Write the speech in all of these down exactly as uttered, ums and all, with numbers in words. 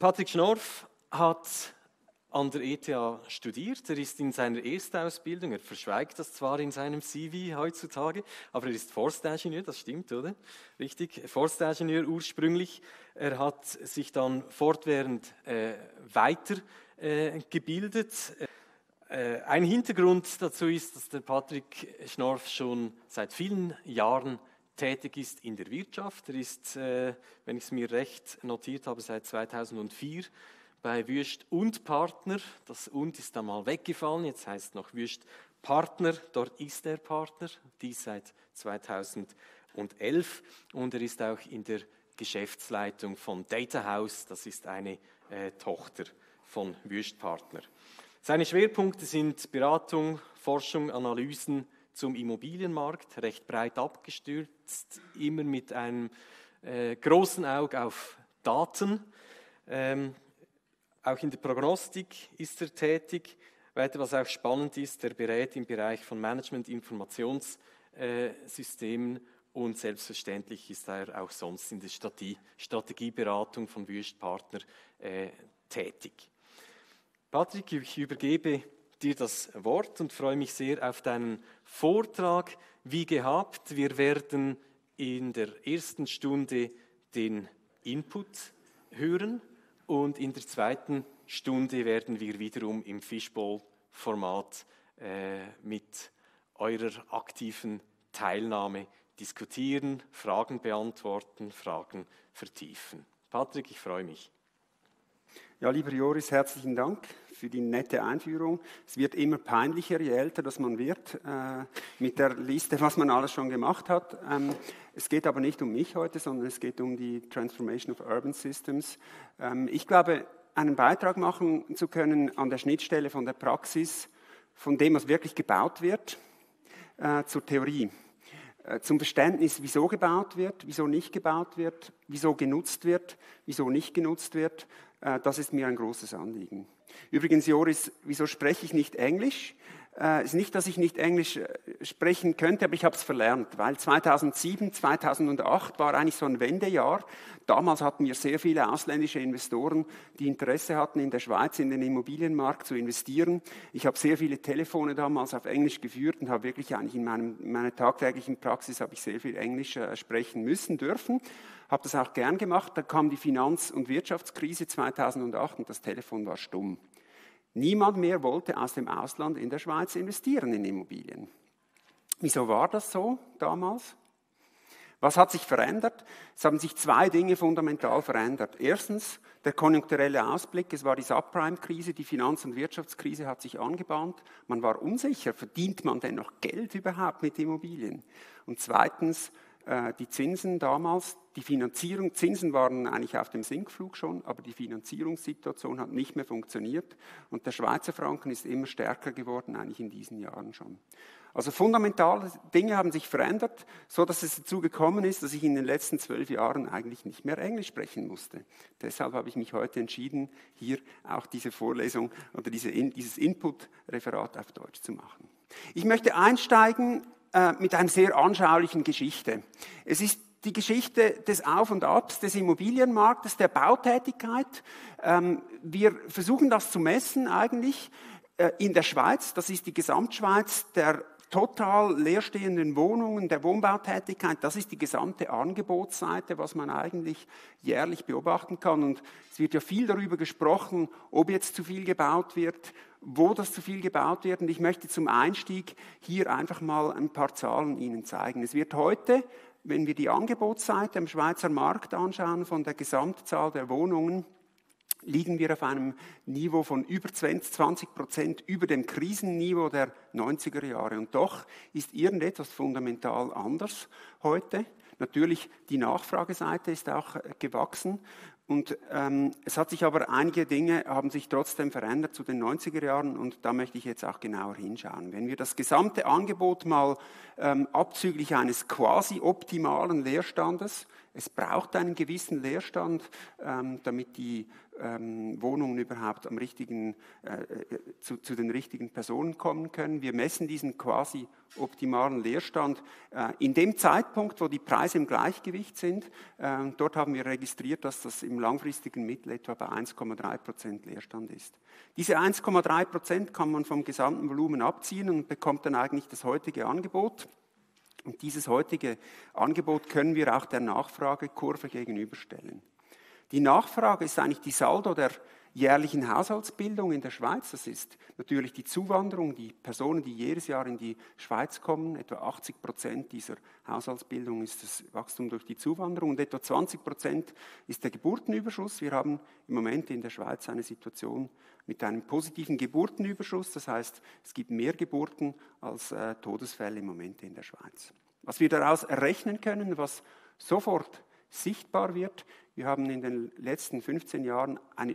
Patrick Schnorff hat an der E T H studiert. Er ist in seiner Erstausbildung, er verschweigt das zwar in seinem C V heutzutage, aber er ist Forstingenieur, das stimmt, oder? Richtig, Forstingenieur ursprünglich. Er hat sich dann fortwährend äh, weitergebildet. Äh, ein Hintergrund dazu ist, dass der Patrick Schnorff schon seit vielen Jahren tätig ist in der Wirtschaft. Er ist, äh, wenn ich es mir recht notiert habe, seit zweitausendvier bei Wüest und Partner. Das und ist da mal weggefallen, jetzt heißt noch Wüest Partner, dort ist er Partner, dies seit zweitausendelf, und er ist auch in der Geschäftsleitung von Data House, das ist eine äh, Tochter von Wüest Partner. Seine Schwerpunkte sind Beratung, Forschung, Analysen zum Immobilienmarkt, recht breit abgestürzt, immer mit einem äh, großen Auge auf Daten. Ähm, Auch in der Prognostik ist er tätig. Weiter, was auch spannend ist, er berät im Bereich von Management, Informationssystemen und selbstverständlich ist er auch sonst in der Strategie, Strategieberatung von Wüest Partner äh, tätig. Patrick, ich übergebe dir das Wort und freue mich sehr auf deinen Vortrag. Wie gehabt, wir werden in der ersten Stunde den Input hören. Und in der zweiten Stunde werden wir wiederum im Fishbowl-Format äh, mit eurer aktiven Teilnahme diskutieren, Fragen beantworten, Fragen vertiefen. Patrick, ich freue mich. Ja, lieber Joris, herzlichen Dank für die nette Einführung. Es wird immer peinlicher, je älter das man wird, äh, mit der Liste, was man alles schon gemacht hat. Ähm, es geht aber nicht um mich heute, sondern es geht um die Transformation of Urban Systems. Ähm, ich glaube, einen Beitrag machen zu können an der Schnittstelle von der Praxis, von dem, was wirklich gebaut wird, äh, zur Theorie. Äh, zum Verständnis, wieso gebaut wird, wieso nicht gebaut wird, wieso genutzt wird, wieso nicht genutzt wird. Das ist mir ein großes Anliegen. Übrigens, Joris, wieso spreche ich nicht Englisch? Es ist nicht, dass ich nicht Englisch sprechen könnte, aber ich habe es verlernt, weil zweitausendsieben, zweitausendacht war eigentlich so ein Wendejahr. Damals hatten wir sehr viele ausländische Investoren, die Interesse hatten, in der Schweiz in den Immobilienmarkt zu investieren. Ich habe sehr viele Telefone damals auf Englisch geführt und habe wirklich eigentlich in, meinem, in meiner tagtäglichen Praxis habe ich sehr viel Englisch äh, sprechen müssen, dürfen. Habe das auch gern gemacht. Da kam die Finanz- und Wirtschaftskrise zweitausendacht und das Telefon war stumm. Niemand mehr wollte aus dem Ausland in der Schweiz investieren in Immobilien. Wieso war das so damals? Was hat sich verändert? Es haben sich zwei Dinge fundamental verändert. Erstens der konjunkturelle Ausblick, es war die Subprime-Krise, die Finanz- und Wirtschaftskrise hat sich angebahnt. Man war unsicher, verdient man denn noch Geld überhaupt mit Immobilien? Und zweitens die Zinsen damals, die Finanzierung, Zinsen waren eigentlich auf dem Sinkflug schon, aber die Finanzierungssituation hat nicht mehr funktioniert und der Schweizer Franken ist immer stärker geworden, eigentlich in diesen Jahren schon. Also fundamentale Dinge haben sich verändert, so dass es dazu gekommen ist, dass ich in den letzten zwölf Jahren eigentlich nicht mehr Englisch sprechen musste. Deshalb habe ich mich heute entschieden, hier auch diese Vorlesung oder diese, dieses Input-Referat auf Deutsch zu machen. Ich möchte einsteigen mit einer sehr anschaulichen Geschichte. Es ist die Geschichte des Auf und Abs des Immobilienmarktes, der Bautätigkeit. Wir versuchen das zu messen eigentlich in der Schweiz. Das ist die Gesamtschweiz der total leerstehenden Wohnungen, der Wohnbautätigkeit. Das ist die gesamte Angebotsseite, was man eigentlich jährlich beobachten kann. Und es wird ja viel darüber gesprochen, ob jetzt zu viel gebaut wird, wo das zu viel gebaut wird. Und ich möchte zum Einstieg hier einfach mal ein paar Zahlen Ihnen zeigen. Es wird heute, wenn wir die Angebotsseite am Schweizer Markt anschauen, von der Gesamtzahl der Wohnungen, liegen wir auf einem Niveau von über zwanzig Prozent über dem Krisenniveau der neunziger Jahre. Und doch ist irgendetwas fundamental anders heute. Natürlich, die Nachfrageseite ist auch gewachsen. Und ähm, es hat sich aber einige Dinge haben sich trotzdem verändert zu den neunziger Jahren und da möchte ich jetzt auch genauer hinschauen. Wenn wir das gesamte Angebot mal ähm, abzüglich eines quasi optimalen Leerstandes, es braucht einen gewissen Leerstand, ähm, damit die ähm, Wohnungen überhaupt am richtigen, äh, zu, zu den richtigen Personen kommen können. Wir messen diesen quasi optimalen Leerstand äh, in dem Zeitpunkt, wo die Preise im Gleichgewicht sind. Äh, dort haben wir registriert, dass das im im langfristigen Mittel etwa bei eins Komma drei Prozent Leerstand ist. Diese eins Komma drei Prozent kann man vom gesamten Volumen abziehen und bekommt dann eigentlich das heutige Angebot. Und dieses heutige Angebot können wir auch der Nachfragekurve gegenüberstellen. Die Nachfrage ist eigentlich die Saldo der jährlichen Haushaltsbildung in der Schweiz. Das ist natürlich die Zuwanderung, die Personen, die jedes Jahr in die Schweiz kommen. Etwa achtzig Prozent dieser Haushaltsbildung ist das Wachstum durch die Zuwanderung und etwa zwanzig Prozent ist der Geburtenüberschuss. Wir haben im Moment in der Schweiz eine Situation mit einem positiven Geburtenüberschuss. Das heißt, es gibt mehr Geburten als äh, Todesfälle im Moment in der Schweiz. Was wir daraus errechnen können, was sofort sichtbar wird, wir haben in den letzten fünfzehn Jahren eine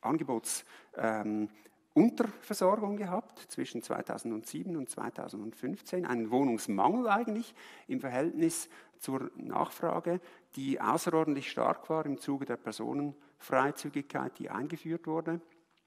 Angebotsunterversorgung ähm, gehabt zwischen zweitausendsieben und zweitausendfünfzehn, einen Wohnungsmangel eigentlich im Verhältnis zur Nachfrage, die außerordentlich stark war im Zuge der Personenfreizügigkeit, die eingeführt wurde.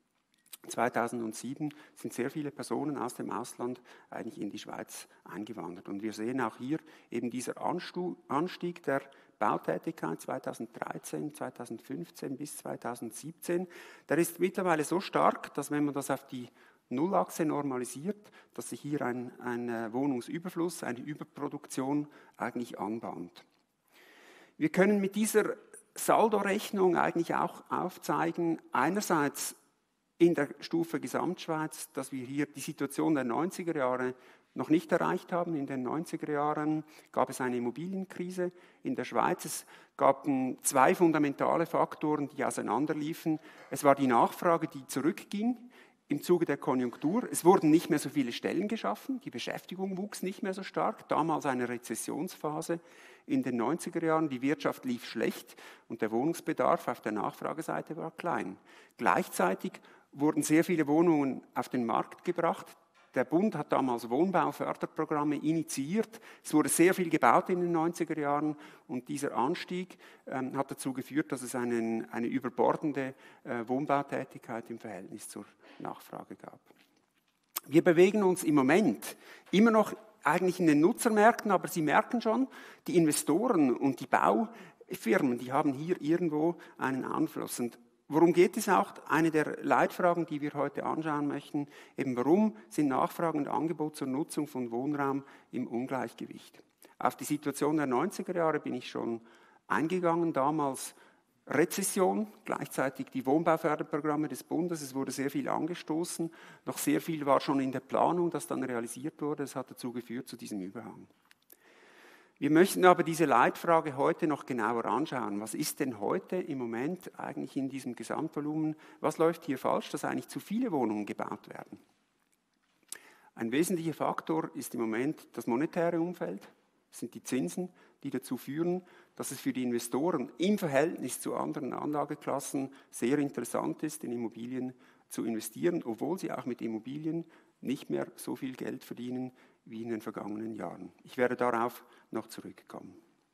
zweitausendsieben sind sehr viele Personen aus dem Ausland eigentlich in die Schweiz eingewandert. Und wir sehen auch hier eben dieser Anstieg der Bautätigkeit zweitausenddreizehn, zweitausendfünfzehn bis zweitausendsiebzehn, der ist mittlerweile so stark, dass wenn man das auf die Nullachse normalisiert, dass sich hier ein, ein Wohnungsüberfluss, eine Überproduktion eigentlich anbahnt. Wir können mit dieser Saldorechnung eigentlich auch aufzeigen, einerseits in der Stufe Gesamtschweiz, dass wir hier die Situation der neunziger Jahre noch nicht erreicht haben. In den neunziger Jahren gab es eine Immobilienkrise in der Schweiz. Es gab zwei fundamentale Faktoren, die auseinanderliefen. Es war die Nachfrage, die zurückging im Zuge der Konjunktur. Es wurden nicht mehr so viele Stellen geschaffen, die Beschäftigung wuchs nicht mehr so stark. Damals eine Rezessionsphase in den neunziger Jahren. Die Wirtschaft lief schlecht und der Wohnungsbedarf auf der Nachfrageseite war klein. Gleichzeitig wurden sehr viele Wohnungen auf den Markt gebracht. Der Bund hat damals Wohnbauförderprogramme initiiert. Es wurde sehr viel gebaut in den neunziger Jahren und dieser Anstieg ähm, hat dazu geführt, dass es einen, eine überbordende äh, Wohnbautätigkeit im Verhältnis zur Nachfrage gab. Wir bewegen uns im Moment immer noch eigentlich in den Nutzermärkten, aber Sie merken schon, die Investoren und die Baufirmen, die haben hier irgendwo einen Einfluss. Und worum geht es auch? Eine der Leitfragen, die wir heute anschauen möchten, eben warum sind Nachfrage und Angebot zur Nutzung von Wohnraum im Ungleichgewicht? Auf die Situation der neunziger Jahre bin ich schon eingegangen, damals Rezession, gleichzeitig die Wohnbauförderprogramme des Bundes, es wurde sehr viel angestoßen, noch sehr viel war schon in der Planung, das dann realisiert wurde, das hat dazu geführt zu diesem Überhang. Wir möchten aber diese Leitfrage heute noch genauer anschauen. Was ist denn heute im Moment eigentlich in diesem Gesamtvolumen? Was läuft hier falsch, dass eigentlich zu viele Wohnungen gebaut werden? Ein wesentlicher Faktor ist im Moment das monetäre Umfeld. Das sind die Zinsen, die dazu führen, dass es für die Investoren im Verhältnis zu anderen Anlageklassen sehr interessant ist, in Immobilien zu investieren, obwohl sie auch mit Immobilien nicht mehr so viel Geld verdienen wie in den vergangenen Jahren. Ich werde darauf noch zurückkommen.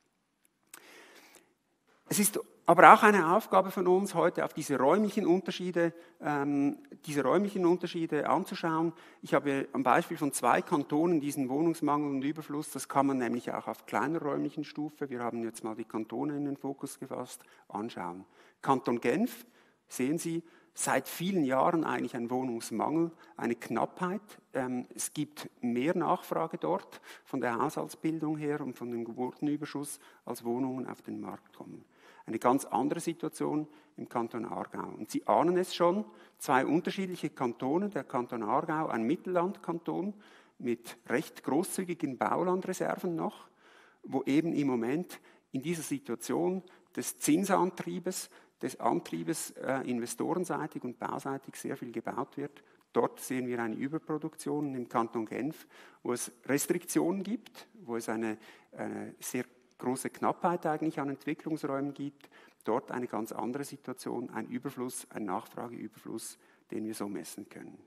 Es ist aber auch eine Aufgabe von uns, heute auf diese räumlichen Unterschiede, ähm, diese räumlichen Unterschiede anzuschauen. Ich habe am Beispiel von zwei Kantonen diesen Wohnungsmangel und Überfluss, das kann man nämlich auch auf kleiner räumlichen Stufe, wir haben jetzt mal die Kantone in den Fokus gefasst, anschauen. Kanton Genf, sehen Sie, seit vielen Jahren eigentlich ein Wohnungsmangel, eine Knappheit. Es gibt mehr Nachfrage dort von der Haushaltsbildung her und von dem Geburtenüberschuss, als Wohnungen auf den Markt kommen. Eine ganz andere Situation im Kanton Aargau. Und Sie ahnen es schon, zwei unterschiedliche Kantone, der Kanton Aargau, ein Mittellandkanton mit recht großzügigen Baulandreserven noch, wo eben im Moment in dieser Situation des Zinsantriebes, des Antriebes äh, investorenseitig und bauseitig sehr viel gebaut wird. Dort sehen wir eine Überproduktion im Kanton Genf, wo es Restriktionen gibt, wo es eine, eine sehr große Knappheit eigentlich an Entwicklungsräumen gibt. Dort eine ganz andere Situation, ein Überfluss, ein Nachfrageüberfluss, den wir so messen können.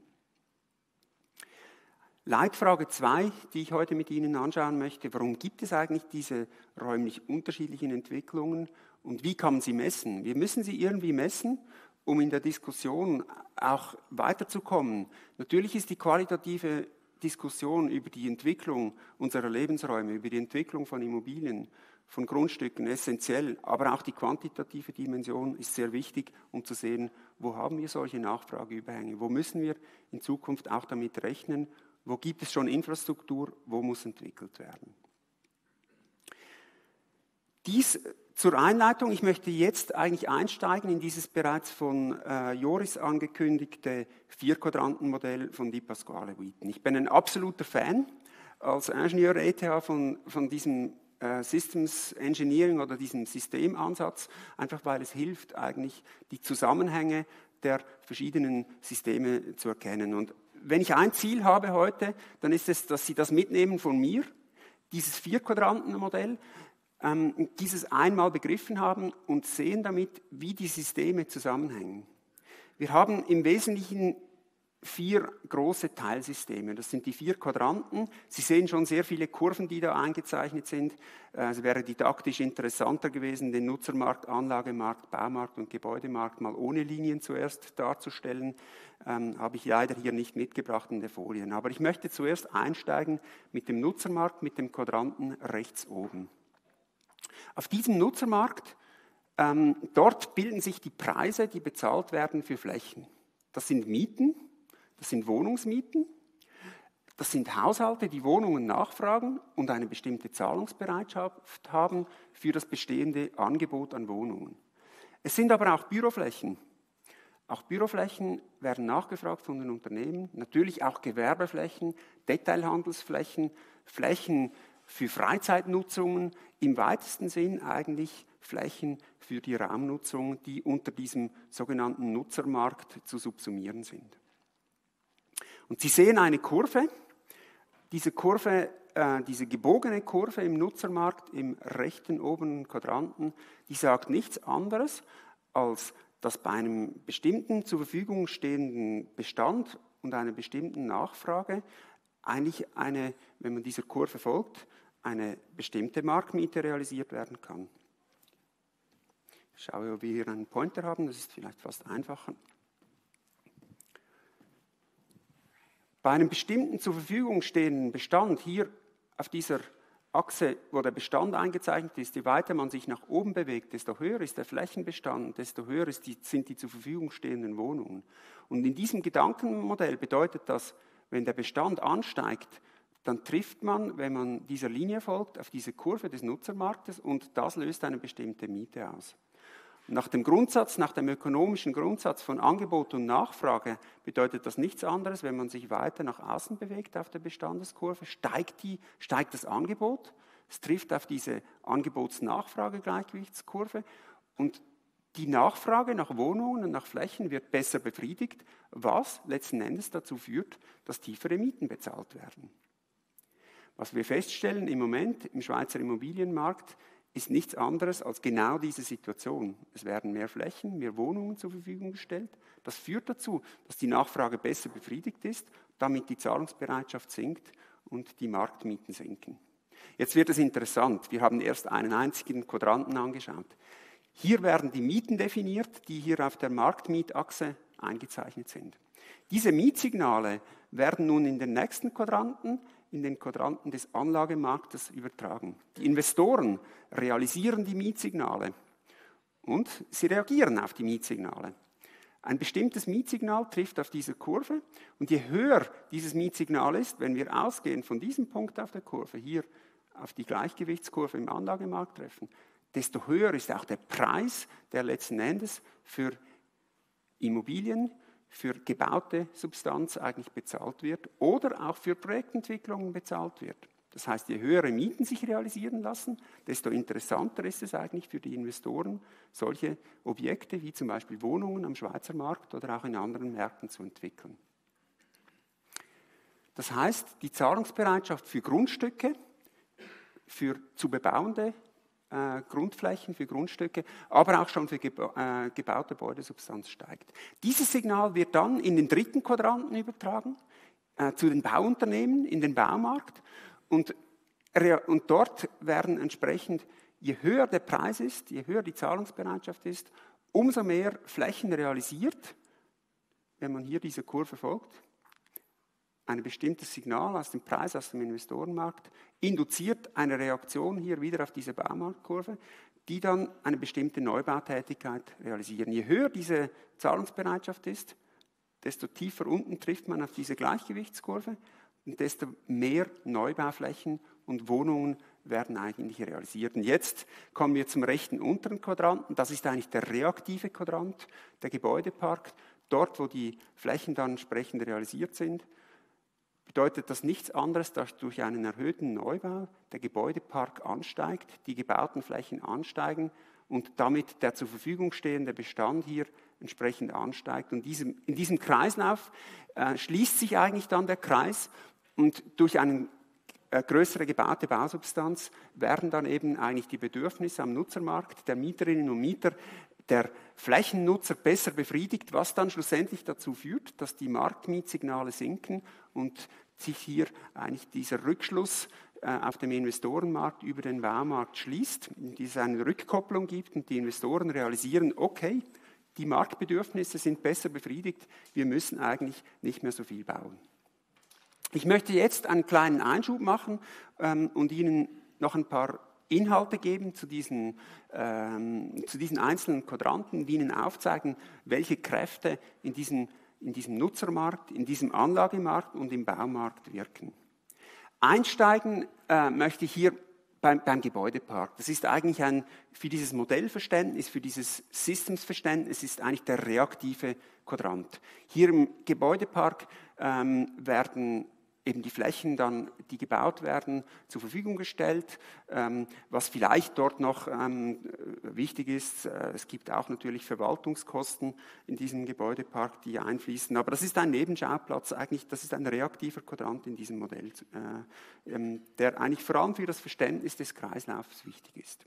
Leitfrage zwei, die ich heute mit Ihnen anschauen möchte, warum gibt es eigentlich diese räumlich unterschiedlichen Entwicklungen und wie kann man sie messen? Wir müssen sie irgendwie messen, um in der Diskussion auch weiterzukommen. Natürlich ist die qualitative Diskussion über die Entwicklung unserer Lebensräume, über die Entwicklung von Immobilien von Grundstücken essentiell, aber auch die quantitative Dimension ist sehr wichtig, um zu sehen, wo haben wir solche Nachfrageüberhänge, wo müssen wir in Zukunft auch damit rechnen, wo gibt es schon Infrastruktur, wo muss entwickelt werden. Dies zur Einleitung. Ich möchte jetzt eigentlich einsteigen in dieses bereits von äh, Joris angekündigte Vier-Quadranten-Modell von Di Pasquale-Wheaton. Ich bin ein absoluter Fan als Ingenieur E T H von, von diesem äh, Systems Engineering oder diesem Systemansatz, einfach weil es hilft, eigentlich die Zusammenhänge der verschiedenen Systeme zu erkennen. Und wenn ich ein Ziel habe heute, dann ist es, dass Sie das mitnehmen von mir, dieses Vier-Quadranten-Modell, ähm, dieses einmal begriffen haben und sehen damit, wie die Systeme zusammenhängen. Wir haben im Wesentlichen vier große Teilsysteme. Das sind die vier Quadranten. Sie sehen schon sehr viele Kurven, die da eingezeichnet sind. Es wäre didaktisch interessanter gewesen, den Nutzermarkt, Anlagemarkt, Baumarkt und Gebäudemarkt mal ohne Linien zuerst darzustellen. Ähm, habe ich leider hier nicht mitgebracht in den Folien. Aber ich möchte zuerst einsteigen mit dem Nutzermarkt, mit dem Quadranten rechts oben. Auf diesem Nutzermarkt, ähm, dort bilden sich die Preise, die bezahlt werden für Flächen. Das sind Mieten, das sind Wohnungsmieten, das sind Haushalte, die Wohnungen nachfragen und eine bestimmte Zahlungsbereitschaft haben für das bestehende Angebot an Wohnungen. Es sind aber auch Büroflächen. Auch Büroflächen werden nachgefragt von den Unternehmen, natürlich auch Gewerbeflächen, Detailhandelsflächen, Flächen für Freizeitnutzungen, im weitesten Sinn eigentlich Flächen für die Raumnutzung, die unter diesem sogenannten Nutzermarkt zu subsumieren sind. Und Sie sehen eine Kurve, diese Kurve, äh, diese gebogene Kurve im Nutzermarkt im rechten oberen Quadranten, die sagt nichts anderes, als dass bei einem bestimmten zur Verfügung stehenden Bestand und einer bestimmten Nachfrage eigentlich eine, wenn man dieser Kurve folgt, eine bestimmte Marktmiete realisiert werden kann. Ich schaue, ob wir hier einen Pointer haben, das ist vielleicht fast einfacher. Bei einem bestimmten zur Verfügung stehenden Bestand, hier auf dieser Achse, wo der Bestand eingezeichnet ist, je weiter man sich nach oben bewegt, desto höher ist der Flächenbestand, desto höher ist die, sind die zur Verfügung stehenden Wohnungen. Und in diesem Gedankenmodell bedeutet das, wenn der Bestand ansteigt, dann trifft man, wenn man dieser Linie folgt, auf diese Kurve des Nutzermarktes und das löst eine bestimmte Miete aus. Nach dem Grundsatz, nach dem ökonomischen Grundsatz von Angebot und Nachfrage bedeutet das nichts anderes, wenn man sich weiter nach außen bewegt auf der Bestandeskurve, steigt, die, steigt das Angebot, es trifft auf diese Angebots-Nachfrage-Gleichgewichtskurve und die Nachfrage nach Wohnungen und nach Flächen wird besser befriedigt, was letzten Endes dazu führt, dass tiefere Mieten bezahlt werden. Was wir feststellen im Moment im Schweizer Immobilienmarkt, ist nichts anderes als genau diese Situation. Es werden mehr Flächen, mehr Wohnungen zur Verfügung gestellt. Das führt dazu, dass die Nachfrage besser befriedigt ist, damit die Zahlungsbereitschaft sinkt und die Marktmieten sinken. Jetzt wird es interessant. Wir haben erst einen einzigen Quadranten angeschaut. Hier werden die Mieten definiert, die hier auf der Marktmietachse eingezeichnet sind. Diese Mietsignale werden nun in den nächsten Quadranten, in den Quadranten des Anlagemarktes übertragen. Die Investoren realisieren die Mietsignale und sie reagieren auf die Mietsignale. Ein bestimmtes Mietsignal trifft auf diese Kurve und je höher dieses Mietsignal ist, wenn wir ausgehend von diesem Punkt auf der Kurve hier auf die Gleichgewichtskurve im Anlagemarkt treffen, desto höher ist auch der Preis, der letzten Endes für Immobilien, für gebaute Substanz eigentlich bezahlt wird oder auch für Projektentwicklungen bezahlt wird. Das heißt, je höhere Mieten sich realisieren lassen, desto interessanter ist es eigentlich für die Investoren, solche Objekte wie zum Beispiel Wohnungen am Schweizer Markt oder auch in anderen Märkten zu entwickeln. Das heißt, die Zahlungsbereitschaft für Grundstücke, für zu bebauende Äh, Grundflächen für Grundstücke, aber auch schon für geba äh, gebaute Gebäudesubstanz steigt. Dieses Signal wird dann in den dritten Quadranten übertragen, äh, zu den Bauunternehmen, in den Baumarkt und, und dort werden entsprechend, je höher der Preis ist, je höher die Zahlungsbereitschaft ist, umso mehr Flächen realisiert, wenn man hier diese Kurve folgt, ein bestimmtes Signal aus dem Preis, aus dem Investorenmarkt, induziert eine Reaktion hier wieder auf diese Baumarktkurve, die dann eine bestimmte Neubautätigkeit realisieren. Je höher diese Zahlungsbereitschaft ist, desto tiefer unten trifft man auf diese Gleichgewichtskurve und desto mehr Neubauflächen und Wohnungen werden eigentlich realisiert. Und jetzt kommen wir zum rechten unteren Quadranten. Das ist eigentlich der reaktive Quadrant, der Gebäudepark. Dort, wo die Flächen dann entsprechend realisiert sind, bedeutet das nichts anderes, dass durch einen erhöhten Neubau der Gebäudepark ansteigt, die gebauten Flächen ansteigen und damit der zur Verfügung stehende Bestand hier entsprechend ansteigt. Und diesem, in diesem Kreislauf äh, schließt sich eigentlich dann der Kreis und durch eine äh, größere gebaute Bausubstanz werden dann eben eigentlich die Bedürfnisse am Nutzermarkt der Mieterinnen und Mieter, der Flächennutzer besser befriedigt, was dann schlussendlich dazu führt, dass die Marktmietsignale sinken und sich hier eigentlich dieser Rückschluss äh, auf dem Investorenmarkt über den Baumarkt schließt, in es eine Rückkopplung gibt und die Investoren realisieren, okay, die Marktbedürfnisse sind besser befriedigt, wir müssen eigentlich nicht mehr so viel bauen. Ich möchte jetzt einen kleinen Einschub machen ähm, und Ihnen noch ein paar Inhalte geben zu diesen, ähm, zu diesen einzelnen Quadranten, die Ihnen aufzeigen, welche Kräfte in diesem, in diesem Nutzermarkt, in diesem Anlagemarkt und im Baumarkt wirken. Einsteigen äh, möchte ich hier beim, beim Gebäudepark. Das ist eigentlich ein, für dieses Modellverständnis, für dieses Systemsverständnis ist eigentlich der reaktive Quadrant. Hier im Gebäudepark ähm, werden eben die Flächen dann, die gebaut werden, zur Verfügung gestellt. Ähm, was vielleicht dort noch ähm, wichtig ist, äh, es gibt auch natürlich Verwaltungskosten in diesem Gebäudepark, die einfließen. Aber das ist ein Nebenschauplatz, eigentlich, das ist ein reaktiver Quadrant in diesem Modell, äh, ähm, der eigentlich vor allem für das Verständnis des Kreislaufs wichtig ist.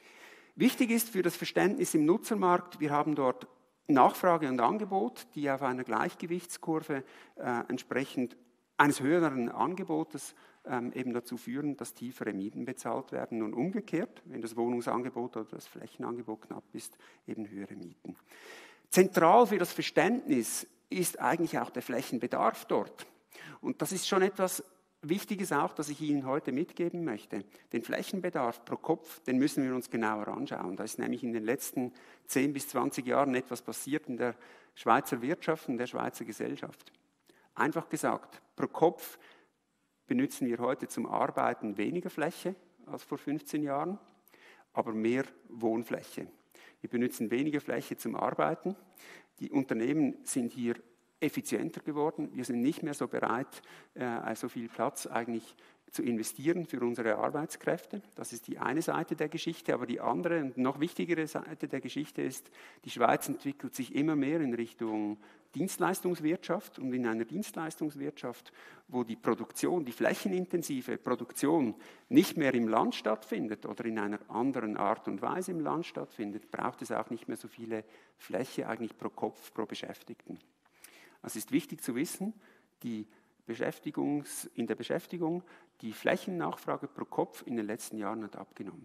Wichtig ist für das Verständnis im Nutzermarkt, wir haben dort Nachfrage und Angebot, die auf einer Gleichgewichtskurve äh, entsprechend eines höheren Angebotes ähm, eben dazu führen, dass tiefere Mieten bezahlt werden und umgekehrt, wenn das Wohnungsangebot oder das Flächenangebot knapp ist, eben höhere Mieten. Zentral für das Verständnis ist eigentlich auch der Flächenbedarf dort. Und das ist schon etwas Wichtiges auch, das ich Ihnen heute mitgeben möchte. Den Flächenbedarf pro Kopf, den müssen wir uns genauer anschauen. Da ist nämlich in den letzten zehn bis zwanzig Jahren etwas passiert in der Schweizer Wirtschaft und der Schweizer Gesellschaft. Einfach gesagt, pro Kopf benutzen wir heute zum Arbeiten weniger Fläche als vor fünfzehn Jahren, aber mehr Wohnfläche. Wir benutzen weniger Fläche zum Arbeiten. Die Unternehmen sind hier effizienter geworden. Wir sind nicht mehr so bereit, äh, so viel Platz eigentlich zu investieren für unsere Arbeitskräfte. Das ist die eine Seite der Geschichte, aber die andere und noch wichtigere Seite der Geschichte ist, die Schweiz entwickelt sich immer mehr in Richtung Dienstleistungswirtschaft und in einer Dienstleistungswirtschaft, wo die Produktion, die flächenintensive Produktion nicht mehr im Land stattfindet oder in einer anderen Art und Weise im Land stattfindet, braucht es auch nicht mehr so viele Fläche eigentlich pro Kopf, pro Beschäftigten. Also ist wichtig zu wissen, die Beschäftigungs, in der Beschäftigung, die Flächennachfrage pro Kopf in den letzten Jahren hat abgenommen.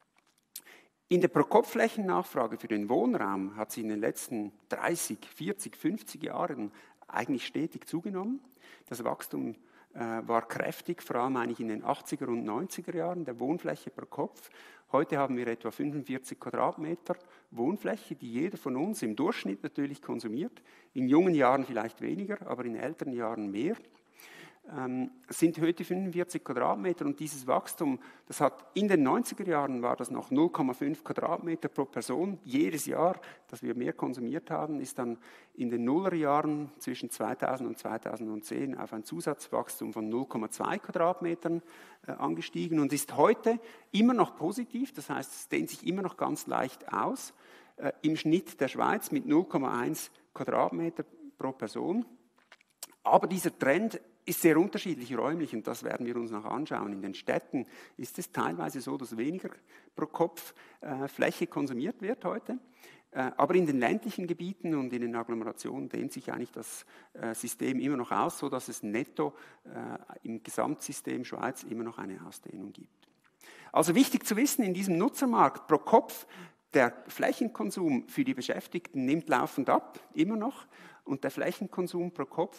In der Pro-Kopf-Flächennachfrage für den Wohnraum hat sie in den letzten dreißig, vierzig, fünfzig Jahren eigentlich stetig zugenommen. Das Wachstum äh, war kräftig, vor allem eigentlich in den achtziger und neunziger Jahren, der Wohnfläche pro Kopf. Heute haben wir etwa fünfundvierzig Quadratmeter Wohnfläche, die jeder von uns im Durchschnitt natürlich konsumiert. In jungen Jahren vielleicht weniger, aber in älteren Jahren mehr. Ähm, sind heute fünfundvierzig Quadratmeter und dieses Wachstum, das hat in den neunziger Jahren war das noch null Komma fünf Quadratmeter pro Person. Jedes Jahr, dass wir mehr konsumiert haben, ist dann in den Nullerjahren zwischen zweitausend und zweitausendzehn auf ein Zusatzwachstum von null Komma zwei Quadratmetern äh, angestiegen und ist heute immer noch positiv, das heißt, es dehnt sich immer noch ganz leicht aus, äh, im Schnitt der Schweiz mit null Komma eins Quadratmeter pro Person. Aber dieser Trend ist sehr unterschiedlich räumlich und das werden wir uns noch anschauen. In den Städten ist es teilweise so, dass weniger pro Kopf äh, Fläche konsumiert wird heute. Äh, aber in den ländlichen Gebieten und in den Agglomerationen dehnt sich eigentlich das äh, System immer noch aus, sodass es netto äh, im Gesamtsystem Schweiz immer noch eine Ausdehnung gibt. Also wichtig zu wissen, in diesem Nutzermarkt pro Kopf, der Flächenkonsum für die Beschäftigten nimmt laufend ab, immer noch. Und der Flächenkonsum pro Kopf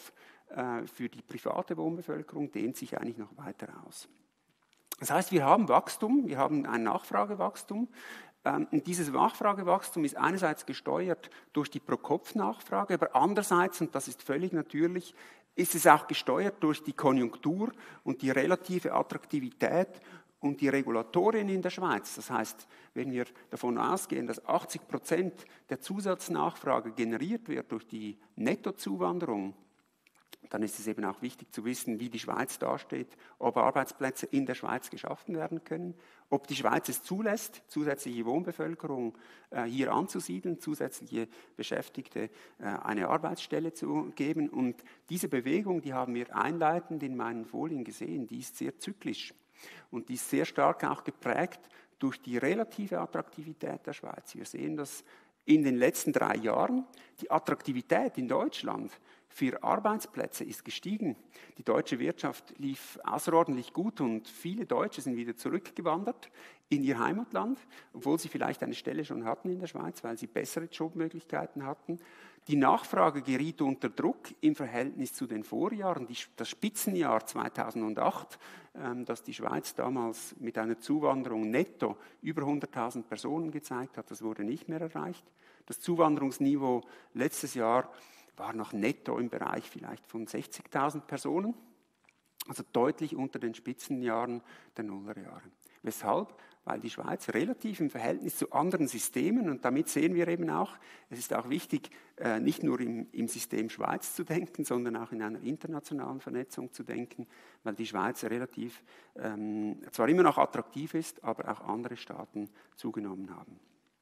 äh, für die private Wohnbevölkerung dehnt sich eigentlich noch weiter aus. Das heißt, wir haben Wachstum, wir haben ein Nachfragewachstum. Ähm, und dieses Nachfragewachstum ist einerseits gesteuert durch die Pro-Kopf-Nachfrage, aber andererseits, und das ist völlig natürlich, ist es auch gesteuert durch die Konjunktur und die relative Attraktivität und die Regulatorien in der Schweiz. Das heißt, wenn wir davon ausgehen, dass achtzig Prozent der Zusatznachfrage generiert wird durch die Nettozuwanderung, dann ist es eben auch wichtig zu wissen, wie die Schweiz dasteht, ob Arbeitsplätze in der Schweiz geschaffen werden können, ob die Schweiz es zulässt, zusätzliche Wohnbevölkerung äh, hier anzusiedeln, zusätzliche Beschäftigte äh, eine Arbeitsstelle zu geben. Und diese Bewegung, die haben wir einleitend in meinen Folien gesehen, die ist sehr zyklisch und die ist sehr stark auch geprägt durch die relative Attraktivität der Schweiz. Wir sehen, dass in den letzten drei Jahren die Attraktivität in Deutschland für Arbeitsplätze ist gestiegen. Die deutsche Wirtschaft lief außerordentlich gut und viele Deutsche sind wieder zurückgewandert in ihr Heimatland, obwohl sie vielleicht eine Stelle schon hatten in der Schweiz, weil sie bessere Jobmöglichkeiten hatten. Die Nachfrage geriet unter Druck im Verhältnis zu den Vorjahren. Die, das Spitzenjahr zweitausendacht, ähm, das die Schweiz damals mit einer Zuwanderung netto über hunderttausend Personen gezeigt hat, das wurde nicht mehr erreicht. Das Zuwanderungsniveau letztes Jahr war noch netto im Bereich vielleicht von sechzigtausend Personen, also deutlich unter den Spitzenjahren der Nullerjahre. Weshalb? Weil die Schweiz relativ im Verhältnis zu anderen Systemen, und damit sehen wir eben auch, es ist auch wichtig, nicht nur im, im System Schweiz zu denken, sondern auch in einer internationalen Vernetzung zu denken, weil die Schweiz relativ, ähm, zwar immer noch attraktiv ist, aber auch andere Staaten zugenommen haben.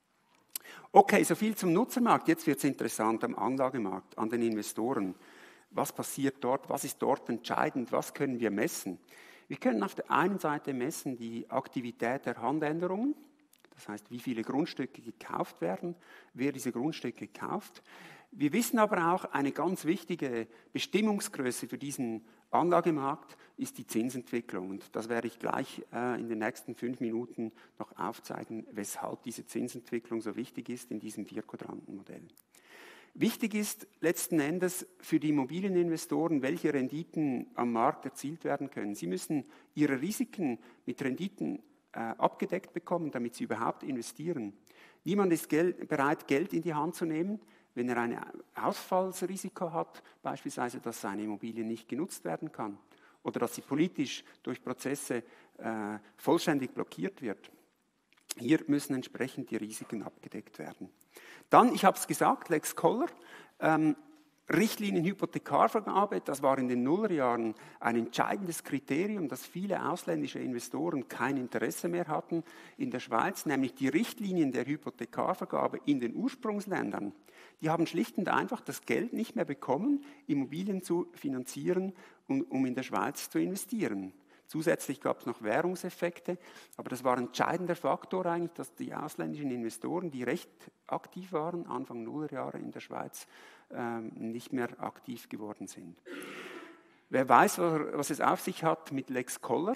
Okay, soviel zum Nutzermarkt. Jetzt wird es interessant am Anlagemarkt, an den Investoren. Was passiert dort? Was ist dort entscheidend? Was können wir messen? Wir können auf der einen Seite messen die Aktivität der Handänderungen. Das heißt, wie viele Grundstücke gekauft werden, wer diese Grundstücke kauft. Wir wissen aber auch, eine ganz wichtige Bestimmungsgröße für diesen Anlagemarkt ist die Zinsentwicklung. Und das werde ich gleich äh, in den nächsten fünf Minuten noch aufzeigen, weshalb diese Zinsentwicklung so wichtig ist in diesem Vier-Quadranten-Modell. Wichtig ist letzten Endes für die Immobilieninvestoren, welche Renditen am Markt erzielt werden können. Sie müssen ihre Risiken mit Renditen äh, abgedeckt bekommen, damit sie überhaupt investieren. Niemand ist Geld, bereit, Geld in die Hand zu nehmen, wenn er ein Ausfallsrisiko hat, beispielsweise, dass seine Immobilie nicht genutzt werden kann oder dass sie politisch durch Prozesse äh, vollständig blockiert wird. Hier müssen entsprechend die Risiken abgedeckt werden. Dann, ich habe es gesagt, Lex Koller, ähm, Richtlinienhypothekarvergabe, das war in den Nullerjahren ein entscheidendes Kriterium, dass viele ausländische Investoren kein Interesse mehr hatten in der Schweiz, nämlich die Richtlinien der Hypothekarvergabe in den Ursprungsländern. Die haben schlicht und einfach das Geld nicht mehr bekommen, Immobilien zu finanzieren und um in der Schweiz zu investieren. Zusätzlich gab es noch Währungseffekte, aber das war ein entscheidender Faktor eigentlich, dass die ausländischen Investoren, die recht aktiv waren, Anfang Nullerjahre in der Schweiz, ähm, nicht mehr aktiv geworden sind. Wer weiß, was es auf sich hat mit Lex Koller?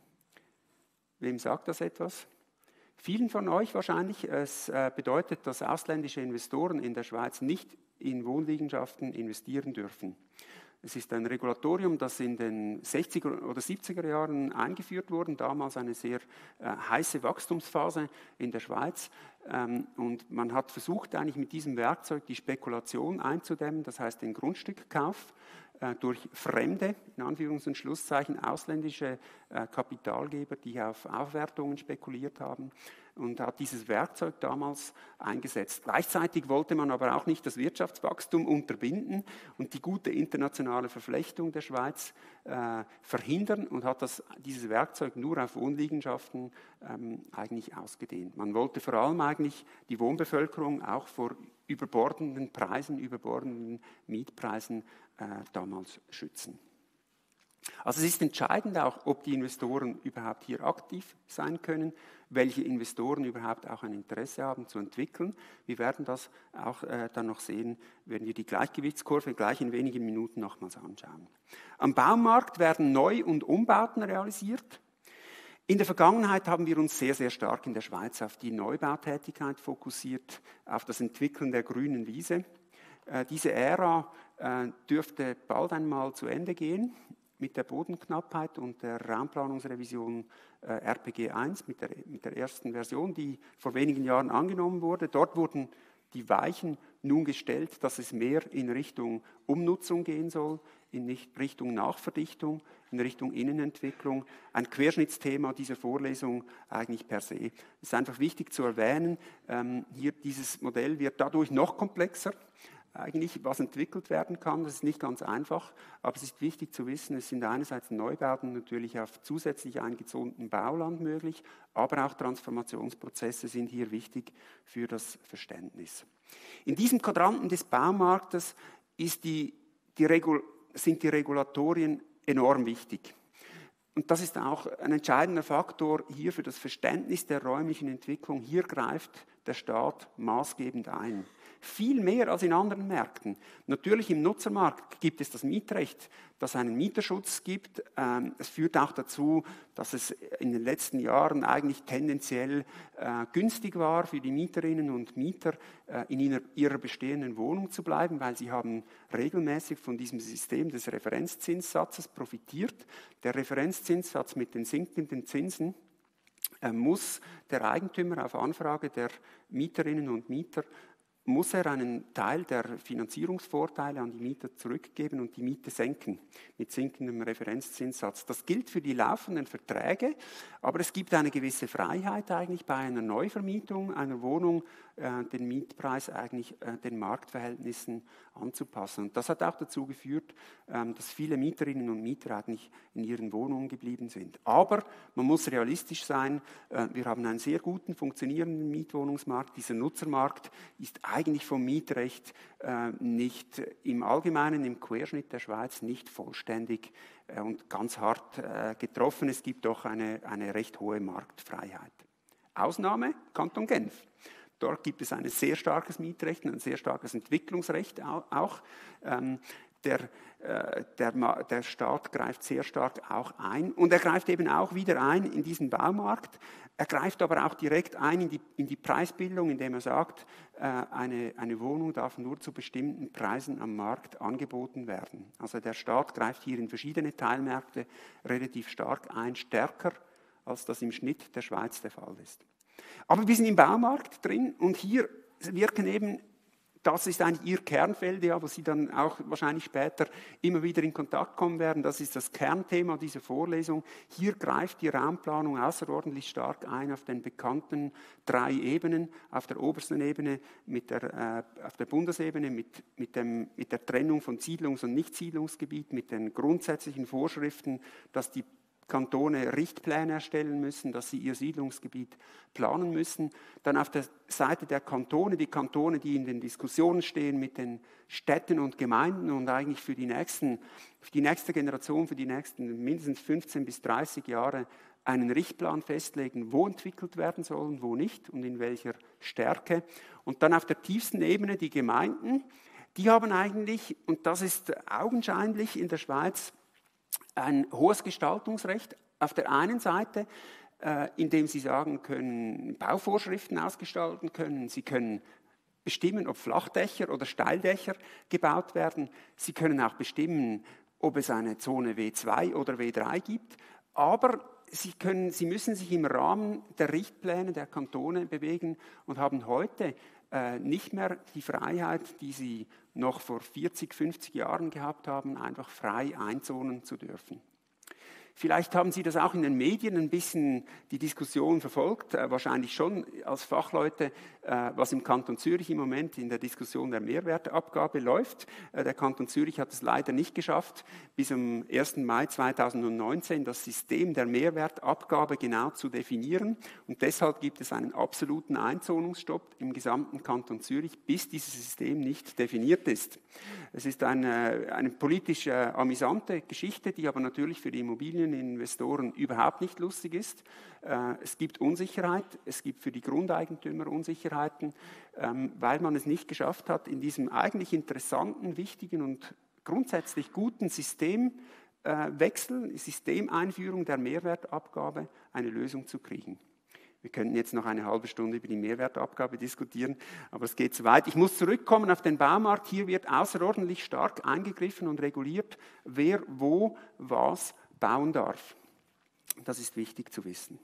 Wem sagt das etwas? Vielen von euch wahrscheinlich. Es äh, bedeutet, dass ausländische Investoren in der Schweiz nicht in Wohnliegenschaften investieren dürfen. Es ist ein Regulatorium, das in den sechziger oder siebziger Jahren eingeführt wurde, damals eine sehr äh, heiße Wachstumsphase in der Schweiz. Ähm, und man hat versucht, eigentlich mit diesem Werkzeug die Spekulation einzudämmen, das heißt den Grundstückkauf äh, durch fremde, in Anführungs- und Schlusszeichen, ausländische äh, Kapitalgeber, die auf Aufwertungen spekuliert haben. Und hat dieses Werkzeug damals eingesetzt. Gleichzeitig wollte man aber auch nicht das Wirtschaftswachstum unterbinden und die gute internationale Verflechtung der Schweiz äh, verhindern und hat das, dieses Werkzeug nur auf Wohnliegenschaften ähm, eigentlich ausgedehnt. Man wollte vor allem eigentlich die Wohnbevölkerung auch vor überbordenden Preisen, überbordenden Mietpreisen äh, damals schützen. Also es ist entscheidend auch, ob die Investoren überhaupt hier aktiv sein können, welche Investoren überhaupt auch ein Interesse haben zu entwickeln. Wir werden das auch äh, dann noch sehen, wenn wir die Gleichgewichtskurve gleich in wenigen Minuten nochmals anschauen. Am Baumarkt werden Neu- und Umbauten realisiert. In der Vergangenheit haben wir uns sehr, sehr stark in der Schweiz auf die Neubautätigkeit fokussiert, auf das Entwickeln der grünen Wiese. Äh, diese Ära äh, dürfte bald einmal zu Ende gehen mit der Bodenknappheit und der Raumplanungsrevision äh, R P G eins, mit der, mit der ersten Version, die vor wenigen Jahren angenommen wurde. Dort wurden die Weichen nun gestellt, dass es mehr in Richtung Umnutzung gehen soll, in Richtung Nachverdichtung, in Richtung Innenentwicklung. Ein Querschnittsthema dieser Vorlesung eigentlich per se. Es ist einfach wichtig zu erwähnen, ähm, hier dieses Modell wird dadurch noch komplexer. Eigentlich, was entwickelt werden kann, das ist nicht ganz einfach, aber es ist wichtig zu wissen, es sind einerseits Neubauten natürlich auf zusätzlich eingezogenem Bauland möglich, aber auch Transformationsprozesse sind hier wichtig für das Verständnis. In diesem Quadranten des Baumarktes ist die, die Regul- sind die Regulatorien enorm wichtig. Und das ist auch ein entscheidender Faktor hier für das Verständnis der räumlichen Entwicklung. Hier greift der Staat maßgebend ein. Viel mehr als in anderen Märkten. Natürlich im Nutzermarkt gibt es das Mietrecht, das einen Mieterschutz gibt. Es führt auch dazu, dass es in den letzten Jahren eigentlich tendenziell günstig war für die Mieterinnen und Mieter, in ihrer bestehenden Wohnung zu bleiben, weil sie haben regelmäßig von diesem System des Referenzzinssatzes profitiert. Der Referenzzinssatz mit den sinkenden Zinsen muss der Eigentümer auf Anfrage der Mieterinnen und Mieter muss er einen Teil der Finanzierungsvorteile an die Mieter zurückgeben und die Miete senken mit sinkendem Referenzzinssatz. Das gilt für die laufenden Verträge, aber es gibt eine gewisse Freiheit eigentlich bei einer Neuvermietung einer Wohnung, äh, den Mietpreis eigentlich äh, den Marktverhältnissen anzupassen. Und das hat auch dazu geführt, ähm, dass viele Mieterinnen und Mieter eigentlich in ihren Wohnungen geblieben sind. Aber man muss realistisch sein, äh, wir haben einen sehr guten, funktionierenden Mietwohnungsmarkt. Dieser Nutzermarkt ist eigentlich vom Mietrecht äh, nicht im Allgemeinen, im Querschnitt der Schweiz nicht vollständig äh, und ganz hart äh, getroffen. Es gibt doch eine, eine recht hohe Marktfreiheit. Ausnahme Kanton Genf. Dort gibt es ein sehr starkes Mietrecht und ein sehr starkes Entwicklungsrecht auch. Ähm, der, äh, der, der Staat greift sehr stark auch ein und er greift eben auch wieder ein in diesen Baumarkt. Er greift aber auch direkt ein in die, in die Preisbildung, indem er sagt, äh, eine, eine Wohnung darf nur zu bestimmten Preisen am Markt angeboten werden. Also der Staat greift hier in verschiedene Teilmärkte relativ stark ein, stärker als das im Schnitt der Schweiz der Fall ist. Aber wir sind im Baumarkt drin und hier wirken eben, das ist eigentlich Ihr Kernfeld, ja, wo Sie dann auch wahrscheinlich später immer wieder in Kontakt kommen werden. Das ist das Kernthema dieser Vorlesung. Hier greift die Raumplanung außerordentlich stark ein auf den bekannten drei Ebenen. Auf der obersten Ebene, mit der, äh, auf der Bundesebene mit, mit, dem, mit der Trennung von Siedlungs- und Nichtsiedlungsgebiet, mit den grundsätzlichen Vorschriften, dass die Kantone Richtpläne erstellen müssen, dass sie ihr Siedlungsgebiet planen müssen. Dann auf der Seite der Kantone, die Kantone, die in den Diskussionen stehen mit den Städten und Gemeinden und eigentlich für die, nächsten, für die nächste Generation, für die nächsten mindestens fünfzehn bis dreißig Jahre einen Richtplan festlegen, wo entwickelt werden soll, wo nicht und in welcher Stärke. Und dann auf der tiefsten Ebene die Gemeinden, die haben eigentlich, und das ist augenscheinlich in der Schweiz, ein hohes Gestaltungsrecht auf der einen Seite, äh, indem sie sagen können, Bauvorschriften ausgestalten können, sie können bestimmen, ob Flachdächer oder Steildächer gebaut werden, sie können auch bestimmen, ob es eine Zone W zwei oder W drei gibt, aber sie, können, sie müssen sich im Rahmen der Richtpläne der Kantone bewegen und haben heute äh, nicht mehr die Freiheit, die sie noch vor vierzig, fünfzig Jahren gehabt haben, einfach frei einzonen zu dürfen. Vielleicht haben Sie das auch in den Medien ein bisschen die Diskussion verfolgt, äh, wahrscheinlich schon als Fachleute, äh, was im Kanton Zürich im Moment in der Diskussion der Mehrwertabgabe läuft. Äh, der Kanton Zürich hat es leider nicht geschafft, bis am ersten Mai zweitausendneunzehn das System der Mehrwertabgabe genau zu definieren. Und deshalb gibt es einen absoluten Einzonungsstopp im gesamten Kanton Zürich, bis dieses System nicht definiert ist. Es ist eine, eine politisch äh, amüsante Geschichte, die aber natürlich für die Immobilien Investoren überhaupt nicht lustig ist. Es gibt Unsicherheit, es gibt für die Grundeigentümer Unsicherheiten, weil man es nicht geschafft hat, in diesem eigentlich interessanten, wichtigen und grundsätzlich guten Systemwechsel, Systemeinführung der Mehrwertabgabe eine Lösung zu kriegen. Wir könnten jetzt noch eine halbe Stunde über die Mehrwertabgabe diskutieren, aber es geht zu weit. Ich muss zurückkommen auf den Baumarkt. Hier wird außerordentlich stark eingegriffen und reguliert, wer wo was bauen darf. Das ist wichtig zu wissen.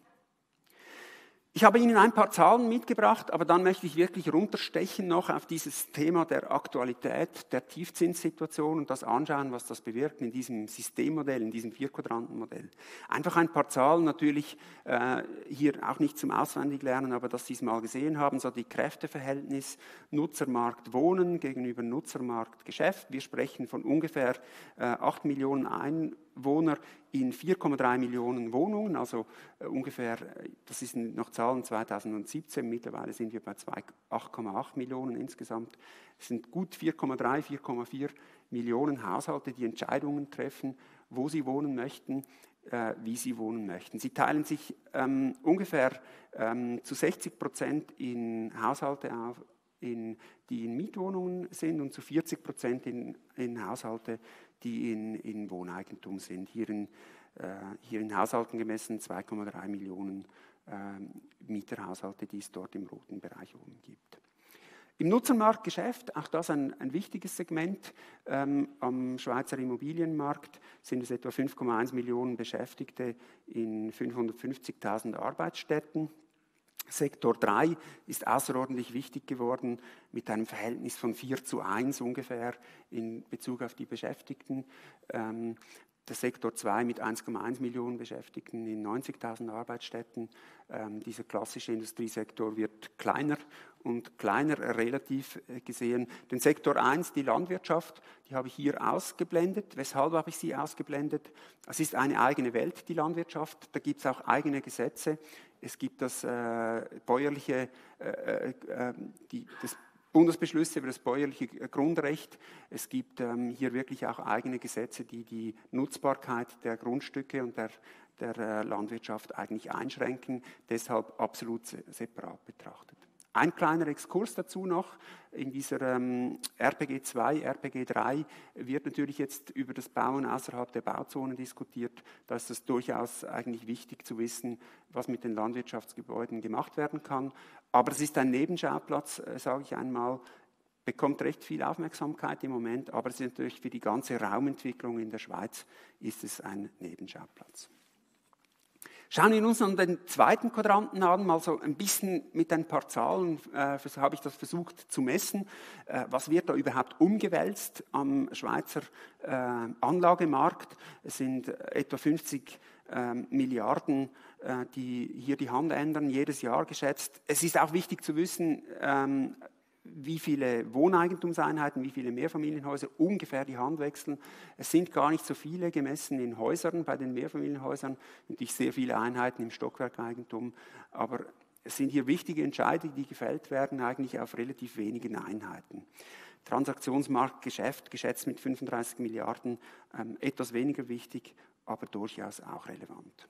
Ich habe Ihnen ein paar Zahlen mitgebracht, aber dann möchte ich wirklich runterstechen noch auf dieses Thema der Aktualität, der Tiefzinssituation und das anschauen, was das bewirkt in diesem Systemmodell, in diesem Vier-Quadranten-Modell. Einfach ein paar Zahlen, natürlich äh, hier auch nicht zum Auswendiglernen, aber dass Sie es mal gesehen haben, so die Kräfteverhältnis Nutzermarkt Wohnen gegenüber Nutzermarkt Geschäft. Wir sprechen von ungefähr äh, acht Millionen Einwohner in vier Komma drei Millionen Wohnungen, also äh, ungefähr, das sind noch Zahlen zweitausendsiebzehn, mittlerweile sind wir bei acht Komma acht Millionen insgesamt. Es sind gut vier Komma drei, vier Komma vier Millionen Haushalte, die Entscheidungen treffen, wo sie wohnen möchten, äh, wie sie wohnen möchten. Sie teilen sich ähm, ungefähr ähm, zu sechzig Prozent in Haushalte auf, in, die in Mietwohnungen sind und zu vierzig Prozent in, in Haushalte, die in, in Wohneigentum sind. Hier in, äh, hier in Haushalten gemessen zwei Komma drei Millionen äh, Mieterhaushalte, die es dort im roten Bereich oben gibt. Im Nutzermarktgeschäft, auch das ein, ein wichtiges Segment, ähm, am Schweizer Immobilienmarkt sind es etwa fünf Komma eins Millionen Beschäftigte in fünfhundertfünfzigtausend Arbeitsstätten. Sektor drei ist außerordentlich wichtig geworden mit einem Verhältnis von vier zu eins ungefähr in Bezug auf die Beschäftigten. Ähm, der Sektor zwei mit eins Komma eins Millionen Beschäftigten in neunzigtausend Arbeitsstätten. Ähm, dieser klassische Industriesektor wird kleiner und kleiner relativ gesehen. Den Sektor eins, die Landwirtschaft, die habe ich hier ausgeblendet. Weshalb habe ich sie ausgeblendet? Es ist eine eigene Welt, die Landwirtschaft. Da gibt es auch eigene Gesetze. Es gibt das äh, bäuerliche, äh, äh, die, das Bundesbeschlüsse über das bäuerliche Grundrecht. Es gibt ähm, hier wirklich auch eigene Gesetze, die die Nutzbarkeit der Grundstücke und der, der äh, Landwirtschaft eigentlich einschränken, deshalb absolut se- separat betrachtet. Ein kleiner Exkurs dazu noch, in dieser ähm, R P G zwei, R P G drei wird natürlich jetzt über das Bauen außerhalb der Bauzonen diskutiert. Da ist es durchaus eigentlich wichtig zu wissen, was mit den Landwirtschaftsgebäuden gemacht werden kann. Aber es ist ein Nebenschauplatz, äh, sage ich einmal, bekommt recht viel Aufmerksamkeit im Moment, aber es ist natürlich für die ganze Raumentwicklung in der Schweiz ist es ein Nebenschauplatz. Schauen wir uns an den zweiten Quadranten an, mal so ein bisschen mit ein paar Zahlen, äh, habe ich das versucht zu messen. Äh, was wird da überhaupt umgewälzt am Schweizer äh, Anlagemarkt? Es sind etwa fünfzig äh, Milliarden, äh, die hier die Hand ändern, jedes Jahr geschätzt. Es ist auch wichtig zu wissen, ähm, wie viele Wohneigentumseinheiten, wie viele Mehrfamilienhäuser ungefähr die Hand wechseln. Es sind gar nicht so viele gemessen in Häusern, bei den Mehrfamilienhäusern, natürlich sehr viele Einheiten im Stockwerkeigentum, aber es sind hier wichtige Entscheidungen, die gefällt werden, eigentlich auf relativ wenigen Einheiten. Transaktionsmarktgeschäft, geschätzt mit fünfunddreißig Milliarden, ähm, etwas weniger wichtig, aber durchaus auch relevant.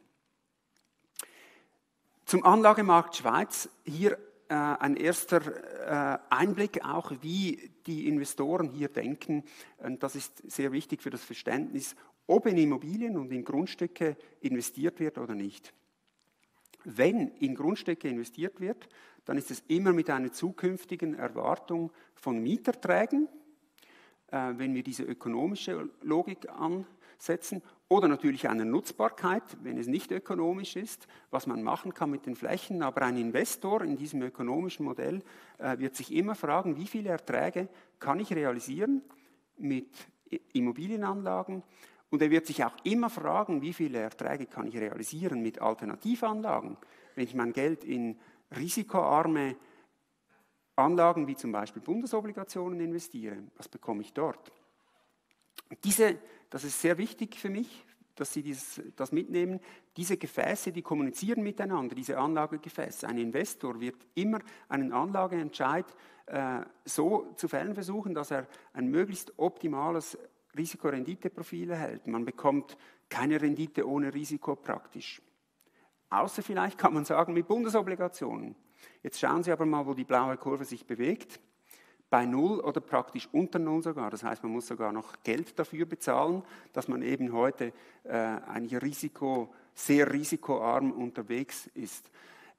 Zum Anlagemarkt Schweiz, hier ein erster Einblick auch, wie die Investoren hier denken. Und das ist sehr wichtig für das Verständnis, ob in Immobilien und in Grundstücke investiert wird oder nicht. Wenn in Grundstücke investiert wird, dann ist es immer mit einer zukünftigen Erwartung von Mieterträgen, wenn wir diese ökonomische Logik ansetzen, oder natürlich einer Nutzbarkeit, wenn es nicht ökonomisch ist, was man machen kann mit den Flächen. Aber ein Investor in diesem ökonomischen Modell äh, wird sich immer fragen, wie viele Erträge kann ich realisieren mit Immobilienanlagen. Und er wird sich auch immer fragen, wie viele Erträge kann ich realisieren mit Alternativanlagen. Wenn ich mein Geld in risikoarme Anlagen wie zum Beispiel Bundesobligationen investiere, was bekomme ich dort? Diese, das ist sehr wichtig für mich, dass Sie dieses, das mitnehmen. Diese Gefäße, die kommunizieren miteinander, diese Anlagegefäße. Ein Investor wird immer einen Anlageentscheid äh, so zu fällen versuchen, dass er ein möglichst optimales Risiko-Rendite-Profil erhält. Man bekommt keine Rendite ohne Risiko praktisch. Außer vielleicht kann man sagen mit Bundesobligationen. Jetzt schauen Sie aber mal, wo die blaue Kurve sich bewegt. Bei Null oder praktisch unter Null sogar. Das heißt, man muss sogar noch Geld dafür bezahlen, dass man eben heute äh, eigentlich Risiko, sehr risikoarm unterwegs ist.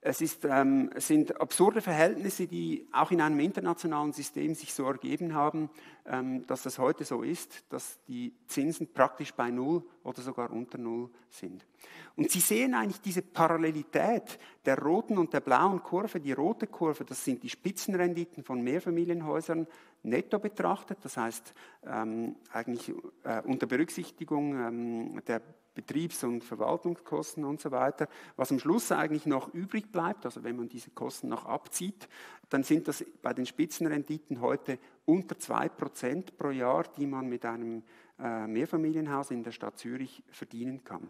Es, ist, ähm, es sind absurde Verhältnisse, die auch in einem internationalen System sich so ergeben haben, ähm, dass es heute so ist, dass die Zinsen praktisch bei Null oder sogar unter Null sind. Und Sie sehen eigentlich diese Parallelität der roten und der blauen Kurve. Die rote Kurve, das sind die Spitzenrenditen von Mehrfamilienhäusern netto betrachtet, das heißt ähm, eigentlich äh, unter Berücksichtigung ähm, der Betriebs- und Verwaltungskosten und so weiter. Was am Schluss eigentlich noch übrig bleibt, also wenn man diese Kosten noch abzieht, dann sind das bei den Spitzenrenditen heute unter zwei Prozent pro Jahr, die man mit einem äh, Mehrfamilienhaus in der Stadt Zürich verdienen kann.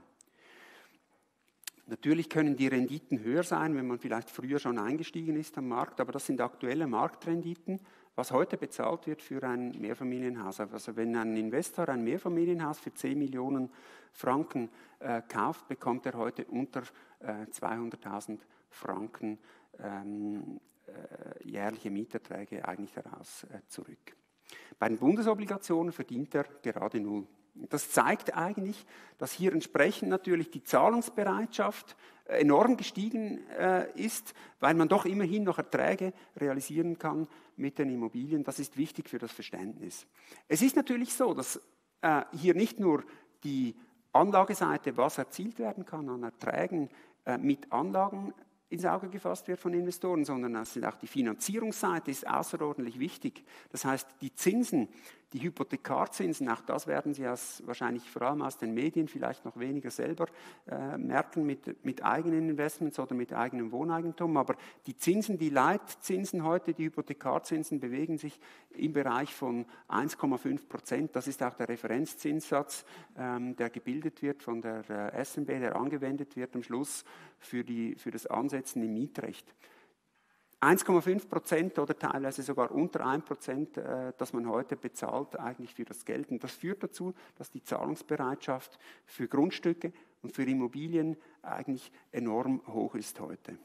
Natürlich können die Renditen höher sein, wenn man vielleicht früher schon eingestiegen ist am Markt, aber das sind aktuelle Marktrenditen, was heute bezahlt wird für ein Mehrfamilienhaus. Also wenn ein Investor ein Mehrfamilienhaus für zehn Millionen Franken äh, kauft, bekommt er heute unter äh, zweihunderttausend Franken ähm, äh, jährliche Mieterträge eigentlich daraus äh, zurück. Bei den Bundesobligationen verdient er gerade null. Das zeigt eigentlich, dass hier entsprechend natürlich die Zahlungsbereitschaft enorm gestiegen äh, ist, weil man doch immerhin noch Erträge realisieren kann mit den Immobilien. Das ist wichtig für das Verständnis. Es ist natürlich so, dass äh, hier nicht nur die Anlageseite, was erzielt werden kann an Erträgen äh, mit Anlagen, ins Auge gefasst wird von Investoren, sondern auch die Finanzierungsseite ist außerordentlich wichtig. Das heißt, die Zinsen, die Hypothekarzinsen, auch das werden Sie aus, wahrscheinlich vor allem aus den Medien vielleicht noch weniger selber äh, merken mit, mit eigenen Investments oder mit eigenem Wohneigentum, aber die Zinsen, die Leitzinsen heute, die Hypothekarzinsen bewegen sich im Bereich von eins Komma fünf Prozent. Das ist auch der Referenzzinssatz, ähm, der gebildet wird von der äh, S N B, der angewendet wird am Schluss für, die, für das Ansetzen im Mietrecht. eins Komma fünf Prozent oder teilweise sogar unter ein Prozent, äh, das man heute bezahlt eigentlich für das Geld. Und das führt dazu, dass die Zahlungsbereitschaft für Grundstücke und für Immobilien eigentlich enorm hoch ist heute.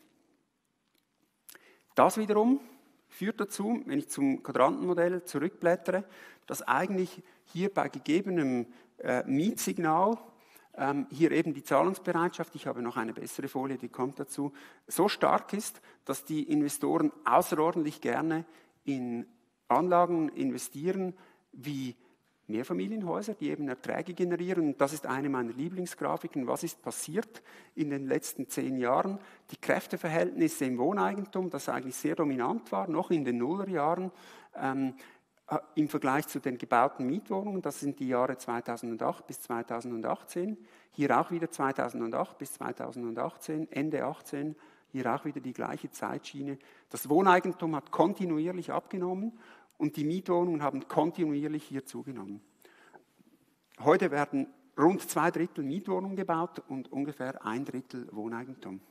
Das wiederum führt dazu, wenn ich zum Quadrantenmodell zurückblättere, dass eigentlich hier bei gegebenem äh, Mietsignal Ähm, hier eben die Zahlungsbereitschaft, ich habe noch eine bessere Folie, die kommt dazu, so stark ist, dass die Investoren außerordentlich gerne in Anlagen investieren wie Mehrfamilienhäuser, die eben Erträge generieren. Und das ist eine meiner Lieblingsgrafiken. Was ist passiert in den letzten zehn Jahren? Die Kräfteverhältnisse im Wohneigentum, das eigentlich sehr dominant war, noch in den Nullerjahren, ähm, im Vergleich zu den gebauten Mietwohnungen, das sind die Jahre zweitausendacht bis zweitausendachtzehn, hier auch wieder zweitausendacht bis zweitausendachtzehn, Ende achtzehn, hier auch wieder die gleiche Zeitschiene. Das Wohneigentum hat kontinuierlich abgenommen und die Mietwohnungen haben kontinuierlich hier zugenommen. Heute werden rund zwei Drittel Mietwohnungen gebaut und ungefähr ein Drittel Wohneigentum.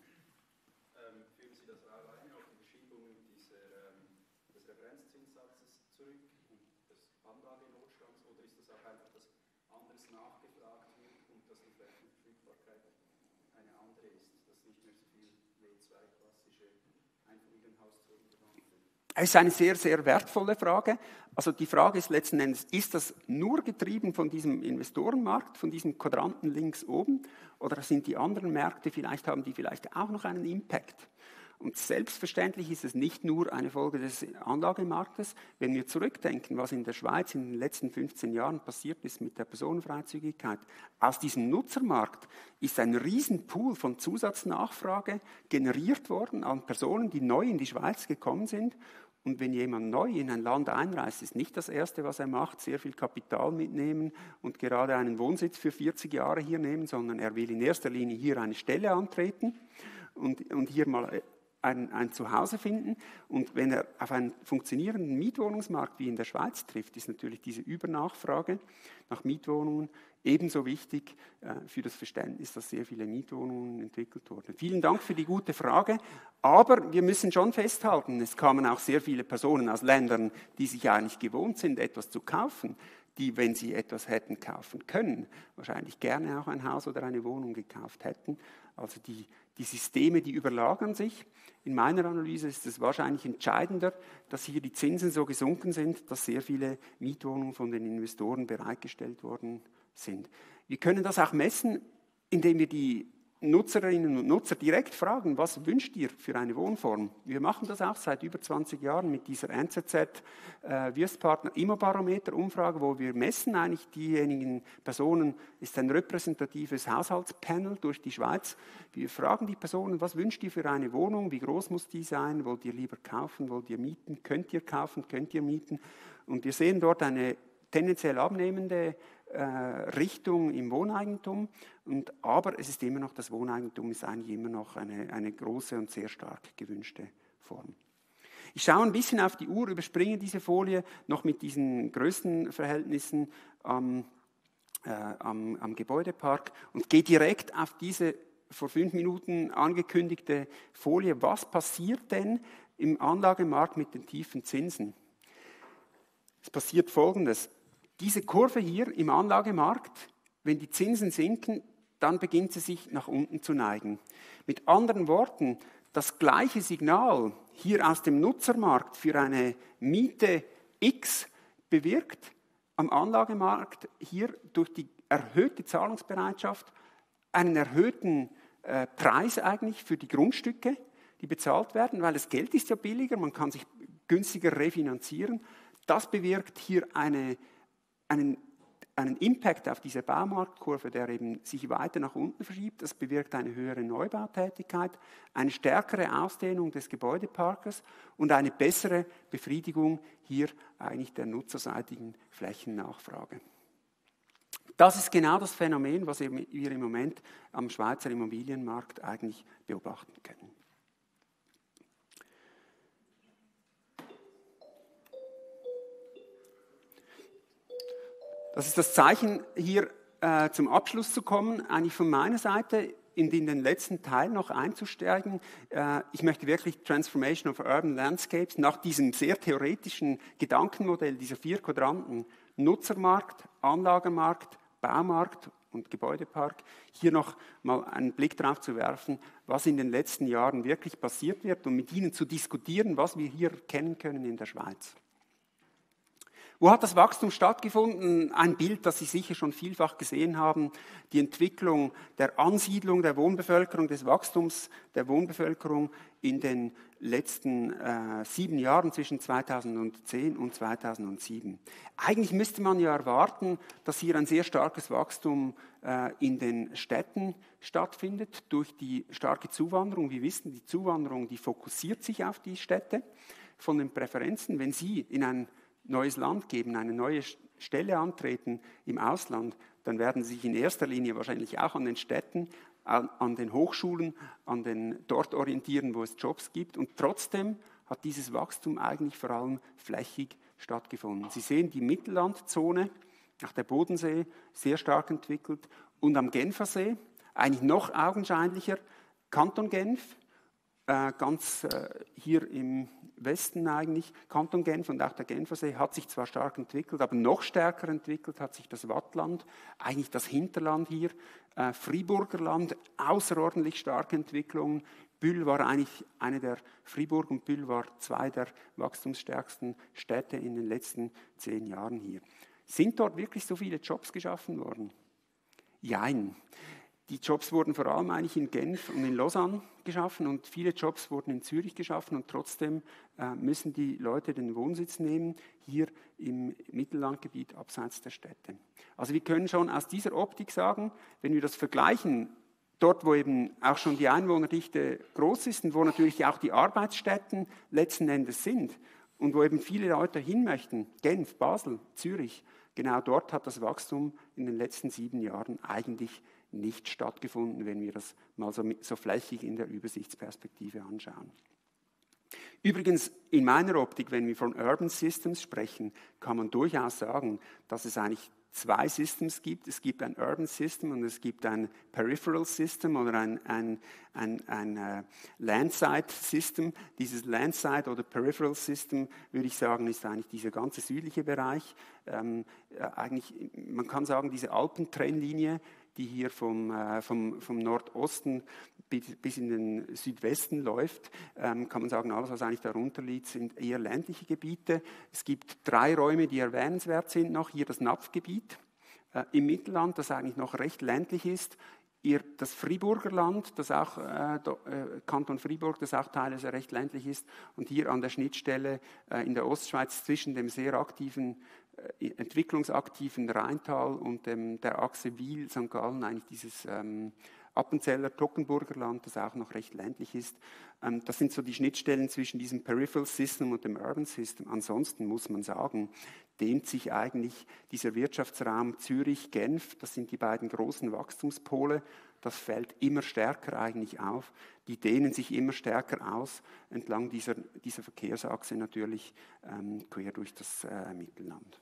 Es ist eine sehr, sehr wertvolle Frage. Also die Frage ist letzten Endes, ist das nur getrieben von diesem Investorenmarkt, von diesem Quadranten links oben, oder sind die anderen Märkte, vielleicht haben die vielleicht auch noch einen Impact? Und selbstverständlich ist es nicht nur eine Folge des Anlagemarktes. Wenn wir zurückdenken, was in der Schweiz in den letzten fünfzehn Jahren passiert ist mit der Personenfreizügigkeit, aus diesem Nutzermarkt ist ein Riesenpool von Zusatznachfrage generiert worden an Personen, die neu in die Schweiz gekommen sind. Und wenn jemand neu in ein Land einreist, ist nicht das Erste, was er macht, sehr viel Kapital mitnehmen und gerade einen Wohnsitz für vierzig Jahre hier nehmen, sondern er will in erster Linie hier eine Stelle antreten und, und hier mal Ein, ein Zuhause finden. Und wenn er auf einen funktionierenden Mietwohnungsmarkt wie in der Schweiz trifft, ist natürlich diese Übernachfrage nach Mietwohnungen ebenso wichtig äh, für das Verständnis, dass sehr viele Mietwohnungen entwickelt wurden. Vielen Dank für die gute Frage. Aber wir müssen schon festhalten, es kamen auch sehr viele Personen aus Ländern, die sich eigentlich gewohnt sind, etwas zu kaufen, die, wenn sie etwas hätten kaufen können, wahrscheinlich gerne auch ein Haus oder eine Wohnung gekauft hätten. Also die, die Systeme, die überlagern sich. In meiner Analyse ist es wahrscheinlich entscheidender, dass hier die Zinsen so gesunken sind, dass sehr viele Mietwohnungen von den Investoren bereitgestellt worden sind. Wir können das auch messen, indem wir die Nutzerinnen und Nutzer direkt fragen, was wünscht ihr für eine Wohnform? Wir machen das auch seit über zwanzig Jahren mit dieser N Z Z äh, Wüstpartner Immobarometer-Umfrage, wo wir messen eigentlich diejenigen Personen, ist ein repräsentatives Haushaltspanel durch die Schweiz. Wir fragen die Personen, was wünscht ihr für eine Wohnung? Wie groß muss die sein? Wollt ihr lieber kaufen? Wollt ihr mieten? Könnt ihr kaufen? Könnt ihr mieten? Und wir sehen dort eine tendenziell abnehmende äh, Richtung im Wohneigentum, und, aber es ist immer noch, das Wohneigentum ist eigentlich immer noch eine, eine große und sehr stark gewünschte Form. Ich schaue ein bisschen auf die Uhr, überspringe diese Folie noch mit diesen Größenverhältnissen am, äh, am, am Gebäudepark und gehe direkt auf diese vor fünf Minuten angekündigte Folie. Was passiert denn im Anlagemarkt mit den tiefen Zinsen? Es passiert Folgendes. Diese Kurve hier im Anlagemarkt, wenn die Zinsen sinken, dann beginnt sie sich nach unten zu neigen. Mit anderen Worten, das gleiche Signal hier aus dem Nutzermarkt für eine Miete X bewirkt am Anlagemarkt hier durch die erhöhte Zahlungsbereitschaft einen erhöhten äh, Preis eigentlich für die Grundstücke, die bezahlt werden, weil das Geld ist ja billiger, man kann sich günstiger refinanzieren. Das bewirkt hier eine, einen, einen Impact auf diese Baumarktkurve, der eben sich weiter nach unten verschiebt. Das bewirkt eine höhere Neubautätigkeit, eine stärkere Ausdehnung des Gebäudeparkes und eine bessere Befriedigung hier eigentlich der nutzerseitigen Flächennachfrage. Das ist genau das Phänomen, was wir im Moment am Schweizer Immobilienmarkt eigentlich beobachten können. Das ist das Zeichen, hier äh, zum Abschluss zu kommen, eigentlich von meiner Seite in den, den letzten Teil noch einzusteigen. Äh, ich möchte wirklich Transformation of Urban Landscapes nach diesem sehr theoretischen Gedankenmodell dieser vier Quadranten, Nutzermarkt, Anlagemarkt, Baumarkt und Gebäudepark, hier noch mal einen Blick darauf zu werfen, was in den letzten Jahren wirklich passiert wird und mit Ihnen zu diskutieren, was wir hier kennen können in der Schweiz. Wo hat das Wachstum stattgefunden? Ein Bild, das Sie sicher schon vielfach gesehen haben, die Entwicklung der Ansiedlung der Wohnbevölkerung, des Wachstums der Wohnbevölkerung in den letzten äh, sieben Jahren zwischen zweitausendzehn und zweitausendsieben. Eigentlich müsste man ja erwarten, dass hier ein sehr starkes Wachstum äh, in den Städten stattfindet durch die starke Zuwanderung. Wir wissen, die Zuwanderung, die fokussiert sich auf die Städte von den Präferenzen. Wenn Sie in ein neues Land geben, eine neue Stelle antreten im Ausland, dann werden Sie sich in erster Linie wahrscheinlich auch an den Städten, an, an den Hochschulen, an den dort orientieren, wo es Jobs gibt. Und trotzdem hat dieses Wachstum eigentlich vor allem flächig stattgefunden. Sie sehen die Mittellandzone, auch der Bodensee, sehr stark entwickelt. Und am Genfersee, eigentlich noch augenscheinlicher, Kanton Genf, äh, ganz äh, hier im Westen eigentlich, Kanton Genf und auch der Genfersee hat sich zwar stark entwickelt, aber noch stärker entwickelt hat sich das Waadtland, eigentlich das Hinterland hier, äh, Friburger Land, außerordentlich starke Entwicklung. Bühl war eigentlich eine der, Fribourg und Bühl war zwei der wachstumsstärksten Städte in den letzten zehn Jahren hier. Sind dort wirklich so viele Jobs geschaffen worden? Jein. Die Jobs wurden vor allem eigentlich in Genf und in Lausanne geschaffen und viele Jobs wurden in Zürich geschaffen und trotzdem äh, müssen die Leute den Wohnsitz nehmen, hier im Mittellandgebiet abseits der Städte. Also wir können schon aus dieser Optik sagen, wenn wir das vergleichen, dort wo eben auch schon die Einwohnerdichte groß ist und wo natürlich auch die Arbeitsstätten letzten Endes sind und wo eben viele Leute hin möchten, Genf, Basel, Zürich, genau dort hat das Wachstum in den letzten sieben Jahren eigentlich nicht stattgefunden, wenn wir das mal so, so flächig in der Übersichtsperspektive anschauen. Übrigens, in meiner Optik, wenn wir von Urban Systems sprechen, kann man durchaus sagen, dass es eigentlich zwei Systems gibt. Es gibt ein Urban System und es gibt ein Peripheral System oder ein, ein, ein, ein uh, Landside System. Dieses Landside oder Peripheral System, würde ich sagen, ist eigentlich dieser ganze südliche Bereich. Ähm, äh, eigentlich, man kann sagen, diese Alpentrennlinie, die hier vom, äh, vom, vom Nordosten bis, bis in den Südwesten läuft, ähm, kann man sagen, alles, was eigentlich darunter liegt, sind eher ländliche Gebiete. Es gibt drei Räume, die erwähnenswert sind noch. Hier das Napfgebiet äh, im Mittelland, das eigentlich noch recht ländlich ist. Ihr, das Friburger Land, das auch, äh, do, äh, Kanton Fribourg, das auch teilweise recht ländlich ist, und hier an der Schnittstelle äh, in der Ostschweiz zwischen dem sehr aktiven, äh, entwicklungsaktiven Rheintal und dem, der Achse Wiel-Sankt Gallen, eigentlich dieses ähm, Appenzeller, Toggenburger Land, das auch noch recht ländlich ist. Ähm, das sind so die Schnittstellen zwischen diesem Peripheral System und dem Urban System. Ansonsten muss man sagen, dehnt sich eigentlich dieser Wirtschaftsraum Zürich-Genf, das sind die beiden großen Wachstumspole, das fällt immer stärker eigentlich auf, die dehnen sich immer stärker aus entlang dieser, dieser Verkehrsachse natürlich ähm, quer durch das äh, Mittelland.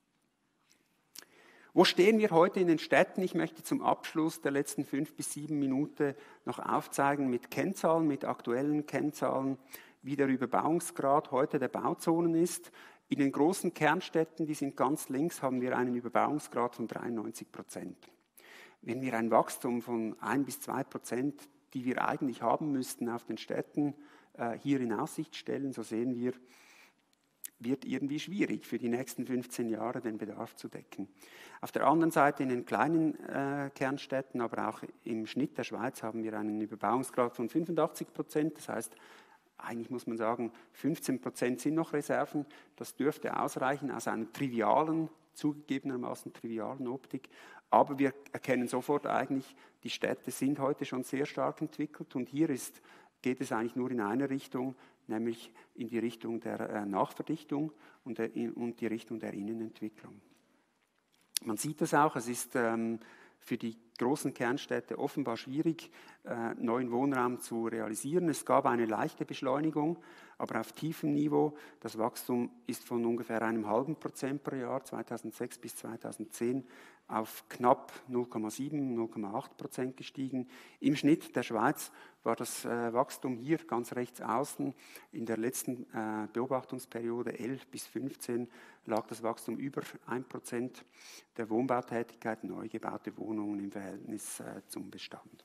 Wo stehen wir heute in den Städten? Ich möchte zum Abschluss der letzten fünf bis sieben Minuten noch aufzeigen mit Kennzahlen, mit aktuellen Kennzahlen, wie der Überbauungsgrad heute der Bauzonen ist. In den großen Kernstädten, die sind ganz links, haben wir einen Überbauungsgrad von dreiundneunzig Prozent. Wenn wir ein Wachstum von ein bis zwei Prozent, die wir eigentlich haben müssten auf den Städten, äh, hier in Aussicht stellen, so sehen wir, wird irgendwie schwierig für die nächsten fünfzehn Jahre den Bedarf zu decken. Auf der anderen Seite in den kleinen äh, Kernstädten, aber auch im Schnitt der Schweiz haben wir einen Überbauungsgrad von fünfundachtzig Prozent. Das heißt, eigentlich muss man sagen, fünfzehn Prozent sind noch Reserven. Das dürfte ausreichen aus einer trivialen, zugegebenermaßen trivialen Optik. Aber wir erkennen sofort eigentlich, die Städte sind heute schon sehr stark entwickelt und hier ist, geht es eigentlich nur in eine Richtung, nämlich in die Richtung der äh, Nachverdichtung und, der, und die Richtung der Innenentwicklung. Man sieht das auch, es ist ähm, für die großen Kernstädte offenbar schwierig, äh, neuen Wohnraum zu realisieren. Es gab eine leichte Beschleunigung, aber auf tiefem Niveau. Das Wachstum ist von ungefähr einem halben Prozent pro Jahr, zweitausendsechs bis zweitausendzehn, auf knapp null Komma sieben, null Komma acht Prozent gestiegen. Im Schnitt der Schweiz war das äh, Wachstum hier ganz rechts außen in der letzten äh, Beobachtungsperiode elf bis fünfzehn lag das Wachstum über ein Prozent der Wohnbautätigkeit, neu gebaute Wohnungen im Verhältnis äh, zum Bestand.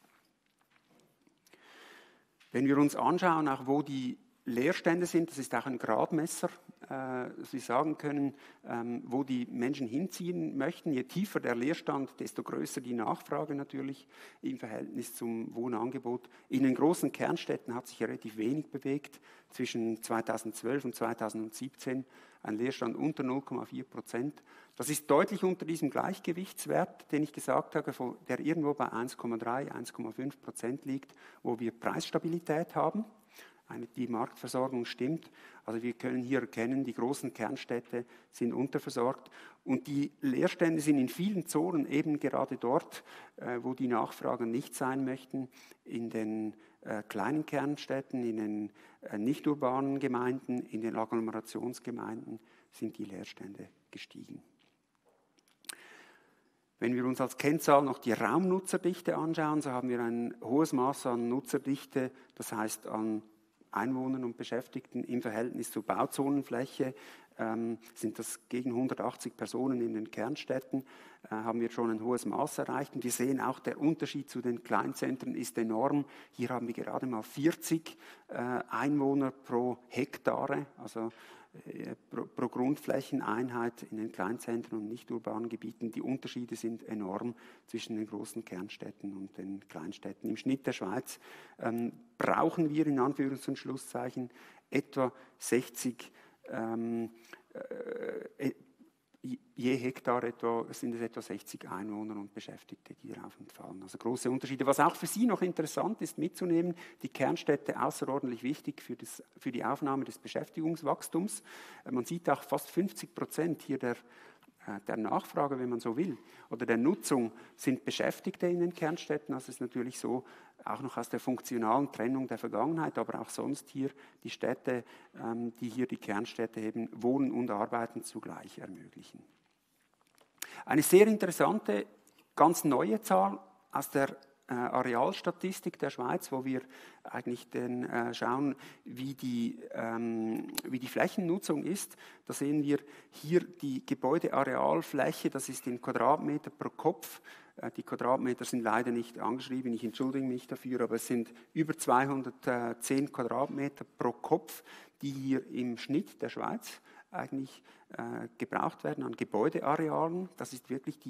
Wenn wir uns anschauen, auch wo die Leerstände sind, das ist auch ein Gradmesser, äh, Sie sagen können, ähm, wo die Menschen hinziehen möchten. Je tiefer der Leerstand, desto größer die Nachfrage natürlich im Verhältnis zum Wohnangebot. In den großen Kernstädten hat sich relativ wenig bewegt. Zwischen zweitausendzwölf und zweitausendsiebzehn ein Leerstand unter null Komma vier Prozent. Das ist deutlich unter diesem Gleichgewichtswert, den ich gesagt habe, der irgendwo bei eins Komma drei, eins Komma fünf Prozent liegt, wo wir Preisstabilität haben. Die Marktversorgung stimmt. Also wir können hier erkennen, die großen Kernstädte sind unterversorgt und die Leerstände sind in vielen Zonen eben gerade dort, wo die Nachfrager nicht sein möchten, in den kleinen Kernstädten, in den nicht urbanen Gemeinden, in den Agglomerationsgemeinden sind die Leerstände gestiegen. Wenn wir uns als Kennzahl noch die Raumnutzerdichte anschauen, so haben wir ein hohes Maß an Nutzerdichte, das heißt an Einwohnern und Beschäftigten im Verhältnis zur Bauzonenfläche, ähm, sind das gegen hundertachtzig Personen in den Kernstädten, äh, haben wir schon ein hohes Maß erreicht. Und wir sehen auch, der Unterschied zu den Kleinzentren ist enorm. Hier haben wir gerade mal vierzig äh, Einwohner pro Hektare, also äh, pro, pro Grundflächeneinheit in den Kleinzentren und nicht urbanen Gebieten. Die Unterschiede sind enorm zwischen den großen Kernstädten und den Kleinstädten. Im Schnitt der Schweiz ähm, brauchen wir in Anführungs- und Schlusszeichen etwa sechzig ähm, äh, je Hektar etwa, sind es etwa sechzig Einwohner und Beschäftigte, die darauf entfallen. Also große Unterschiede. Was auch für Sie noch interessant ist mitzunehmen, die Kernstädte außerordentlich wichtig für, das, für die Aufnahme des Beschäftigungswachstums. Man sieht auch fast fünfzig Prozent hier der, der Nachfrage, wenn man so will, oder der Nutzung sind Beschäftigte in den Kernstädten. Das ist natürlich so, auch noch aus der funktionalen Trennung der Vergangenheit, aber auch sonst hier die Städte, die hier die Kernstädte eben Wohnen und Arbeiten zugleich ermöglichen. Eine sehr interessante, ganz neue Zahl aus der äh, Arealstatistik der Schweiz, wo wir eigentlich den, äh, schauen, wie die, ähm, wie die Flächennutzung ist. Da sehen wir hier die Gebäudearealfläche, das ist in Quadratmeter pro Kopf. Äh, die Quadratmeter sind leider nicht angeschrieben, ich entschuldige mich dafür, aber es sind über zweihundertzehn Quadratmeter pro Kopf, die hier im Schnitt der Schweiz eigentlich äh, gebraucht werden an Gebäudearealen. Das ist wirklich die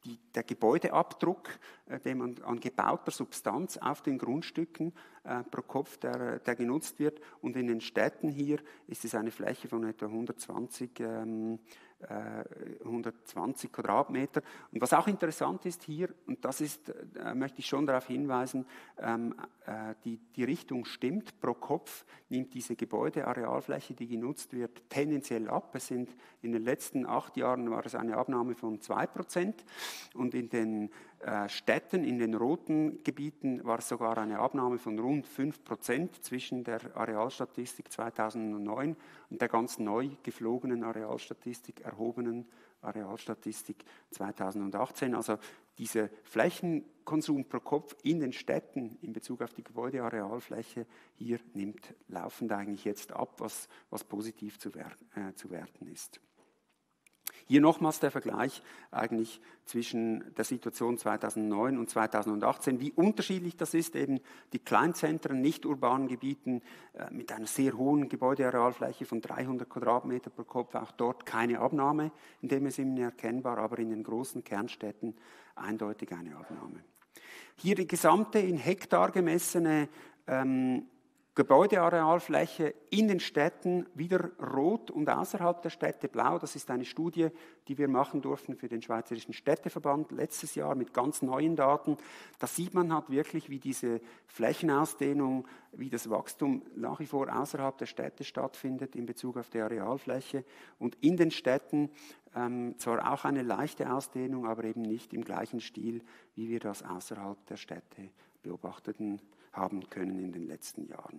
die, der Gebäudeabdruck, äh, den man an gebauter Substanz auf den Grundstücken äh, pro Kopf, der, der genutzt wird. Und in den Städten hier ist es eine Fläche von etwa hundertzwanzig, ähm, äh, hundertzwanzig Quadratmeter. Und was auch interessant ist hier, und das ist, äh, möchte ich schon darauf hinweisen, ähm, äh, die, die Richtung stimmt. Pro Kopf nimmt diese Gebäudearealfläche, die genutzt wird, tendenziell ab. Es sind in den letzten acht Jahren war es eine Abnahme von zwei Prozent und in den äh, Städten, in den roten Gebieten war es sogar eine Abnahme von rund fünf Prozent zwischen der Arealstatistik zweitausendneun und der ganz neu geflogenen Arealstatistik, erhobenen Arealstatistik zweitausendachtzehn. Also dieser Flächenkonsum pro Kopf in den Städten in Bezug auf die Gebäudearealfläche hier nimmt laufend eigentlich jetzt ab, was, was positiv zu, wer äh, zu werten ist. Hier nochmals der Vergleich eigentlich zwischen der Situation zweitausendneun und zweitausendachtzehn, wie unterschiedlich das ist, eben die Kleinzentren, nicht urbanen Gebieten äh, mit einer sehr hohen Gebäudearealfläche von dreihundert Quadratmeter pro Kopf, auch dort keine Abnahme, in dem Sinne erkennbar, aber in den großen Kernstädten eindeutig eine Abnahme. Hier die gesamte in Hektar gemessene ähm, Gebäudearealfläche in den Städten wieder rot und außerhalb der Städte blau. Das ist eine Studie, die wir machen durften für den Schweizerischen Städteverband letztes Jahr mit ganz neuen Daten. Da sieht man halt wirklich, wie diese Flächenausdehnung, wie das Wachstum nach wie vor außerhalb der Städte stattfindet in Bezug auf die Arealfläche und in den Städten ähm, zwar auch eine leichte Ausdehnung, aber eben nicht im gleichen Stil, wie wir das außerhalb der Städte beobachteten haben können in den letzten Jahren.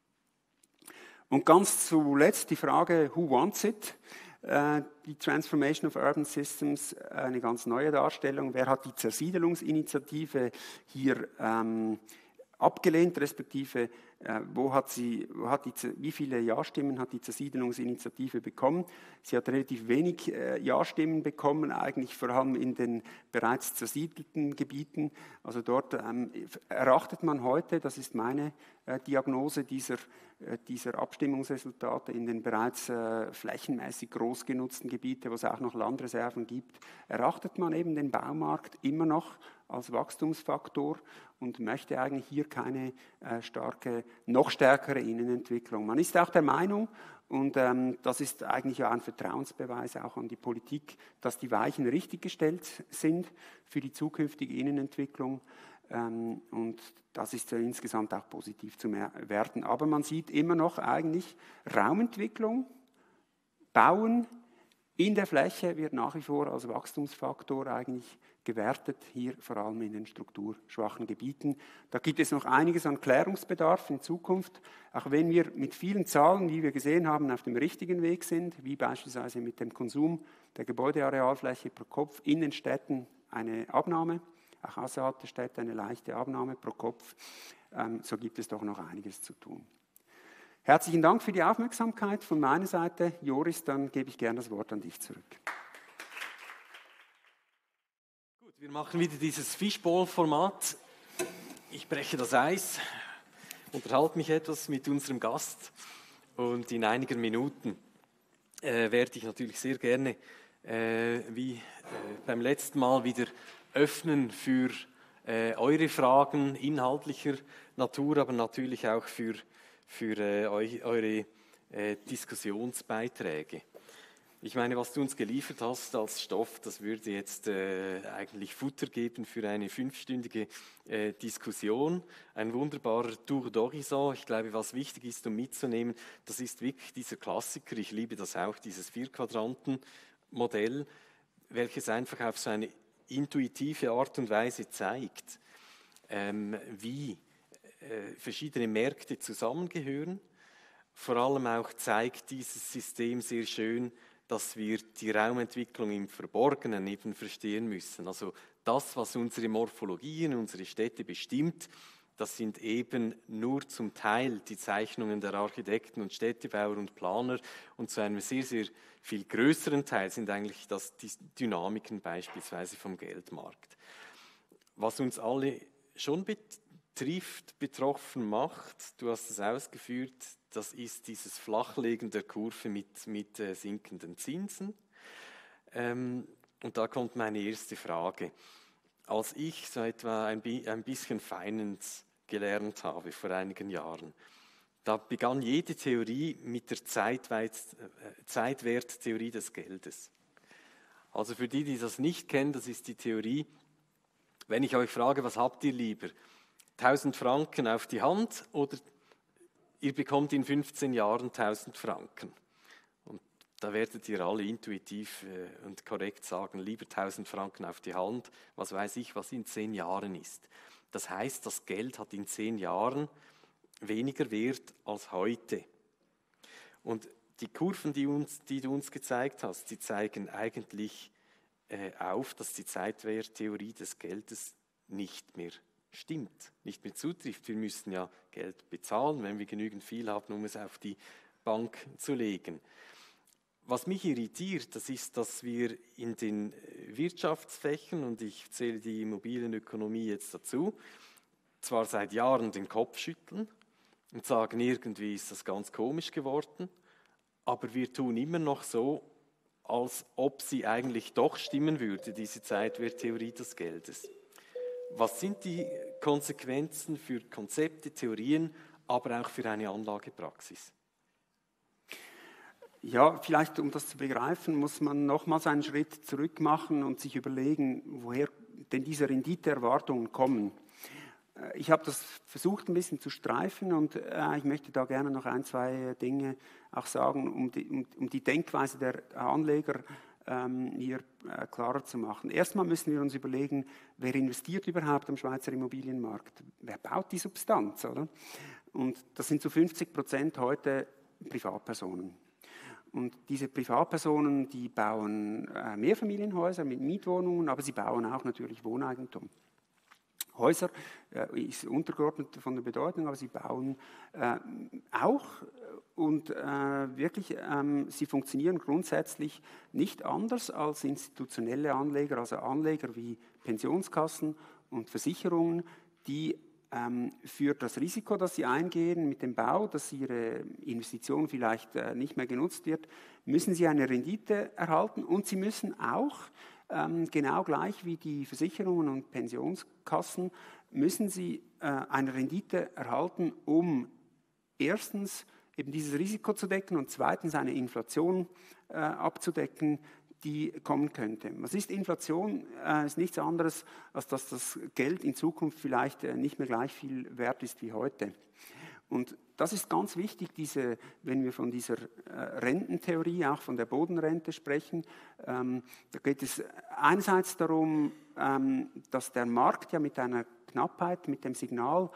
Und ganz zuletzt die Frage, who wants it? Äh, die Transformation of Urban Systems, eine ganz neue Darstellung. Wer hat die Zersiedelungsinitiative hier ähm, abgelehnt, respektive äh, wo hat sie, wo hat die, wie viele Ja-Stimmen hat die Zersiedelungsinitiative bekommen? Sie hat relativ wenig äh, Ja-Stimmen bekommen, eigentlich vor allem in den bereits zersiedelten Gebieten. Also dort ähm, erachtet man heute, das ist meine äh, Diagnose dieser, äh, dieser Abstimmungsresultate, in den bereits äh, flächenmäßig groß genutzten Gebieten, wo es auch noch Landreserven gibt, erachtet man eben den Baumarkt immer noch als Wachstumsfaktor und möchte eigentlich hier keine äh, starke, noch stärkere Innenentwicklung. Man ist auch der Meinung, und ähm, das ist eigentlich auch ein Vertrauensbeweis auch an die Politik, dass die Weichen richtig gestellt sind für die zukünftige Innenentwicklung. Ähm, und das ist ja insgesamt auch positiv zu werten. Aber man sieht immer noch eigentlich Raumentwicklung, Bauen in der Fläche wird nach wie vor als Wachstumsfaktor eigentlich gewertet, hier vor allem in den strukturschwachen Gebieten. Da gibt es noch einiges an Klärungsbedarf in Zukunft, auch wenn wir mit vielen Zahlen, die wir gesehen haben, auf dem richtigen Weg sind, wie beispielsweise mit dem Konsum der Gebäudearealfläche pro Kopf in den Städten eine Abnahme, auch außerhalb der Städte eine leichte Abnahme pro Kopf, ähm, so gibt es doch noch einiges zu tun. Herzlichen Dank für die Aufmerksamkeit von meiner Seite. Joris, dann gebe ich gerne das Wort an dich zurück. Gut, wir machen wieder dieses Fishbowl-Format. Ich breche das Eis, unterhalte mich etwas mit unserem Gast und in einigen Minuten äh, werde ich natürlich sehr gerne, äh, wie äh, beim letzten Mal, wieder öffnen für äh, eure Fragen inhaltlicher Natur, aber natürlich auch für für äh, eu, eure äh, Diskussionsbeiträge. Ich meine, was du uns geliefert hast als Stoff, das würde jetzt äh, eigentlich Futter geben für eine fünfstündige äh, Diskussion. Ein wunderbarer Tour d'Horizon. Ich glaube, was wichtig ist, um mitzunehmen, das ist wirklich dieser Klassiker. Ich liebe das auch, dieses Vier-Quadranten-Modell, welches einfach auf so eine intuitive Art und Weise zeigt, ähm, wie verschiedene Märkte zusammengehören. Vor allem auch zeigt dieses System sehr schön, dass wir die Raumentwicklung im Verborgenen eben verstehen müssen. Also das, was unsere Morphologien, unsere Städte bestimmt, das sind eben nur zum Teil die Zeichnungen der Architekten und Städtebauer und Planer und zu einem sehr, sehr viel größeren Teil sind eigentlich das, die Dynamiken beispielsweise vom Geldmarkt. Was uns alle schon betrifft, trifft, betroffen macht, du hast es ausgeführt, das ist dieses Flachlegen der Kurve mit, mit äh, sinkenden Zinsen. Ähm, und da kommt meine erste Frage. Als ich so etwa ein bisschen Finance gelernt habe vor einigen Jahren, da begann jede Theorie mit der Zeitwerttheorie des Geldes. Also für die, die das nicht kennen, das ist die Theorie, wenn ich euch frage, was habt ihr lieber? tausend Franken auf die Hand oder ihr bekommt in fünfzehn Jahren tausend Franken? Und da werdet ihr alle intuitiv und korrekt sagen, lieber tausend Franken auf die Hand, was weiß ich, was in zehn Jahren ist. Das heißt, das Geld hat in zehn Jahren weniger Wert als heute. Und die Kurven, die, uns, die du uns gezeigt hast, die zeigen eigentlich äh, auf, dass die Zeitwerttheorie des Geldes nicht mehr stimmt, nicht mehr zutrifft. Wir müssen ja Geld bezahlen, wenn wir genügend viel haben, um es auf die Bank zu legen. Was mich irritiert, das ist, dass wir in den Wirtschaftsfächern, und ich zähle die Immobilienökonomie jetzt dazu, zwar seit Jahren den Kopf schütteln und sagen, irgendwie ist das ganz komisch geworden, aber wir tun immer noch so, als ob sie eigentlich doch stimmen würde, diese Zeitwerttheorie des Geldes. Was sind die Konsequenzen für Konzepte, Theorien, aber auch für eine Anlagepraxis? Ja, vielleicht um das zu begreifen, muss man nochmals einen Schritt zurück machen und sich überlegen, woher denn diese Renditeerwartungen kommen. Ich habe das versucht ein bisschen zu streifen und äh, ich möchte da gerne noch ein, zwei Dinge auch sagen, um die, um, um die Denkweise der Anleger ähm, hier äh, klarer zu machen. Erstmal müssen wir uns überlegen, wer investiert überhaupt am Schweizer Immobilienmarkt? Wer baut die Substanz, oder? Und das sind zu fünfzig Prozent heute Privatpersonen. Und diese Privatpersonen, die bauen äh, Mehrfamilienhäuser mit Mietwohnungen, aber sie bauen auch natürlich Wohneigentum. Häuser äh, ist untergeordnet von der Bedeutung, aber sie bauen äh, auch und äh, wirklich, ähm, sie funktionieren grundsätzlich nicht anders als institutionelle Anleger, also Anleger wie Pensionskassen und Versicherungen, die ähm, für das Risiko, das sie eingehen mit dem Bau, dass ihre Investition vielleicht äh, nicht mehr genutzt wird, müssen sie eine Rendite erhalten und sie müssen auch Ähm, genau gleich wie die Versicherungen und Pensionskassen müssen sie äh, eine Rendite erhalten, um erstens eben dieses Risiko zu decken und zweitens eine Inflation äh, abzudecken, die kommen könnte. Was ist Inflation? Äh, ist nichts anderes, als dass das Geld in Zukunft vielleicht äh, nicht mehr gleich viel wert ist wie heute. Und das ist ganz wichtig, diese, wenn wir von dieser äh, Rententheorie, auch von der Bodenrente sprechen, ähm, da geht es einerseits darum, ähm, dass der Markt ja mit einer Knappheit, mit dem Signal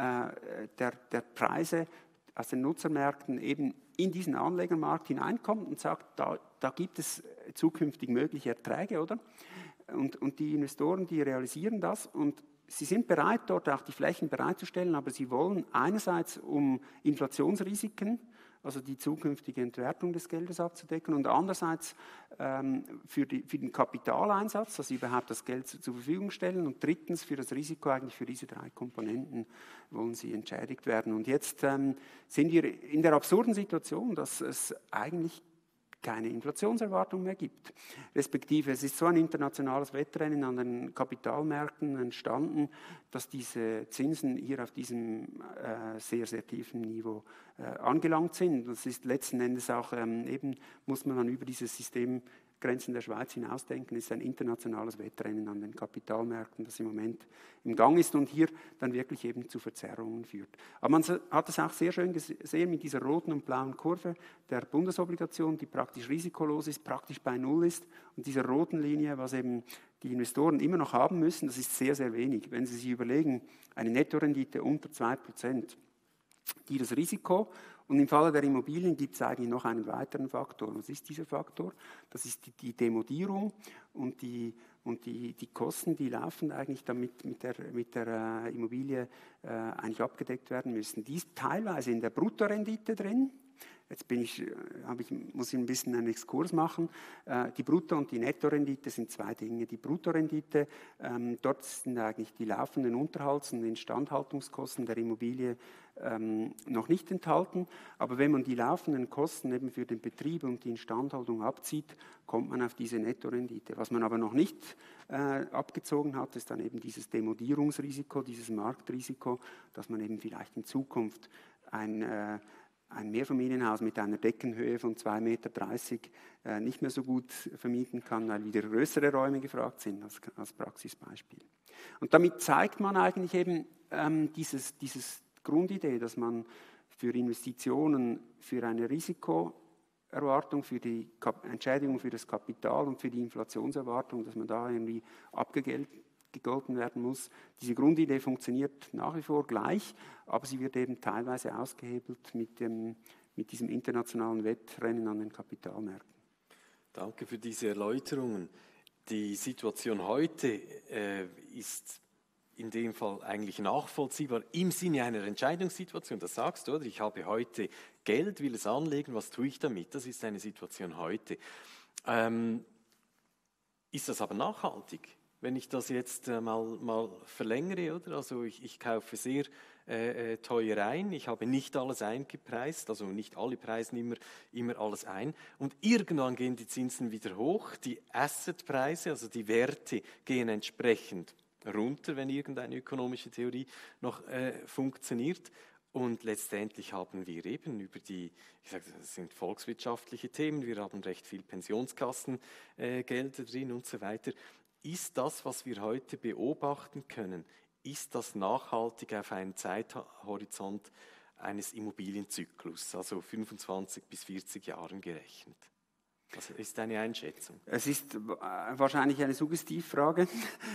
äh, der, der Preise aus den Nutzermärkten eben in diesen Anlegermarkt hineinkommt und sagt, da, da gibt es zukünftig mögliche Erträge, oder? Und, und die Investoren, die realisieren das und sie sind bereit, dort auch die Flächen bereitzustellen, aber sie wollen einerseits, um Inflationsrisiken, also die zukünftige Entwertung des Geldes abzudecken, und andererseits ähm, für, die, für den Kapitaleinsatz, dass sie überhaupt das Geld zu, zur Verfügung stellen, und drittens für das Risiko, eigentlich für diese drei Komponenten wollen sie entschädigt werden. Und jetzt ähm, sind wir in der absurden Situation, dass es eigentlich keine Inflationserwartung mehr gibt. Respektive, es ist so ein internationales Wettrennen an den Kapitalmärkten entstanden, dass diese Zinsen hier auf diesem äh, sehr, sehr tiefen Niveau äh, angelangt sind. Das ist letzten Endes auch ähm, eben, muss man dann über dieses Systemgrenzen der Schweiz hinausdenken, ist ein internationales Wettrennen an den Kapitalmärkten, das im Moment im Gang ist und hier dann wirklich eben zu Verzerrungen führt. Aber man hat es auch sehr schön gesehen mit dieser roten und blauen Kurve der Bundesobligation, die praktisch risikolos ist, praktisch bei Null ist, und dieser roten Linie, was eben die Investoren immer noch haben müssen, das ist sehr, sehr wenig. Wenn Sie sich überlegen, eine Nettorendite unter zwei Prozent, die das Risiko, und im Falle der Immobilien gibt es eigentlich noch einen weiteren Faktor. Was ist dieser Faktor? Das ist die, die Demodierung und, die, und die, die Kosten, die laufen eigentlich damit mit der, mit der äh, Immobilie äh, eigentlich abgedeckt werden müssen. Die ist teilweise in der Bruttorendite drin, Jetzt bin ich, habe ich, muss ich ein bisschen einen Exkurs machen. Die Brutto- und die Nettorendite sind zwei Dinge. Die Bruttorendite, ähm, dort sind eigentlich die laufenden Unterhalts- und Instandhaltungskosten der Immobilie ähm, noch nicht enthalten. Aber wenn man die laufenden Kosten eben für den Betrieb und die Instandhaltung abzieht, kommt man auf diese Nettorendite. Was man aber noch nicht äh, abgezogen hat, ist dann eben dieses Demodierungsrisiko, dieses Marktrisiko, dass man eben vielleicht in Zukunft ein äh, ein Mehrfamilienhaus mit einer Deckenhöhe von zwei Meter dreißig äh, nicht mehr so gut vermieten kann, weil wieder größere Räume gefragt sind, als, als Praxisbeispiel. Und damit zeigt man eigentlich eben ähm, dieses, dieses Grundidee, dass man für Investitionen, für eine Risikoerwartung, für die Kap- Entschädigung für das Kapital und für die Inflationserwartung, dass man da irgendwie abgegolten gegolten werden muss. Diese Grundidee funktioniert nach wie vor gleich, aber sie wird eben teilweise ausgehebelt mit, dem, mit diesem internationalen Wettrennen an den Kapitalmärkten. Danke für diese Erläuterungen. Die Situation heute äh, ist in dem Fall eigentlich nachvollziehbar im Sinne einer Entscheidungssituation. Das sagst du, oder? Ich habe heute Geld, will es anlegen, was tue ich damit? Das ist eine Situation heute. Ähm, ist das aber nachhaltig? Wenn ich das jetzt äh, mal, mal verlängere, oder? Also ich, ich kaufe sehr äh, teuer ein, ich habe nicht alles eingepreist, also nicht alle preisen immer, immer alles ein und irgendwann gehen die Zinsen wieder hoch, die Assetpreise, also die Werte gehen entsprechend runter, wenn irgendeine ökonomische Theorie noch äh, funktioniert. Und letztendlich haben wir eben über die, ich sage, das sind volkswirtschaftliche Themen, wir haben recht viel Pensionskassengelder äh, drin und so weiter. Ist das, was wir heute beobachten können, ist das nachhaltig auf einen Zeithorizont eines Immobilienzyklus, also fünfundzwanzig bis vierzig Jahren gerechnet? Das ist eine Einschätzung. Es ist wahrscheinlich eine Suggestivfrage.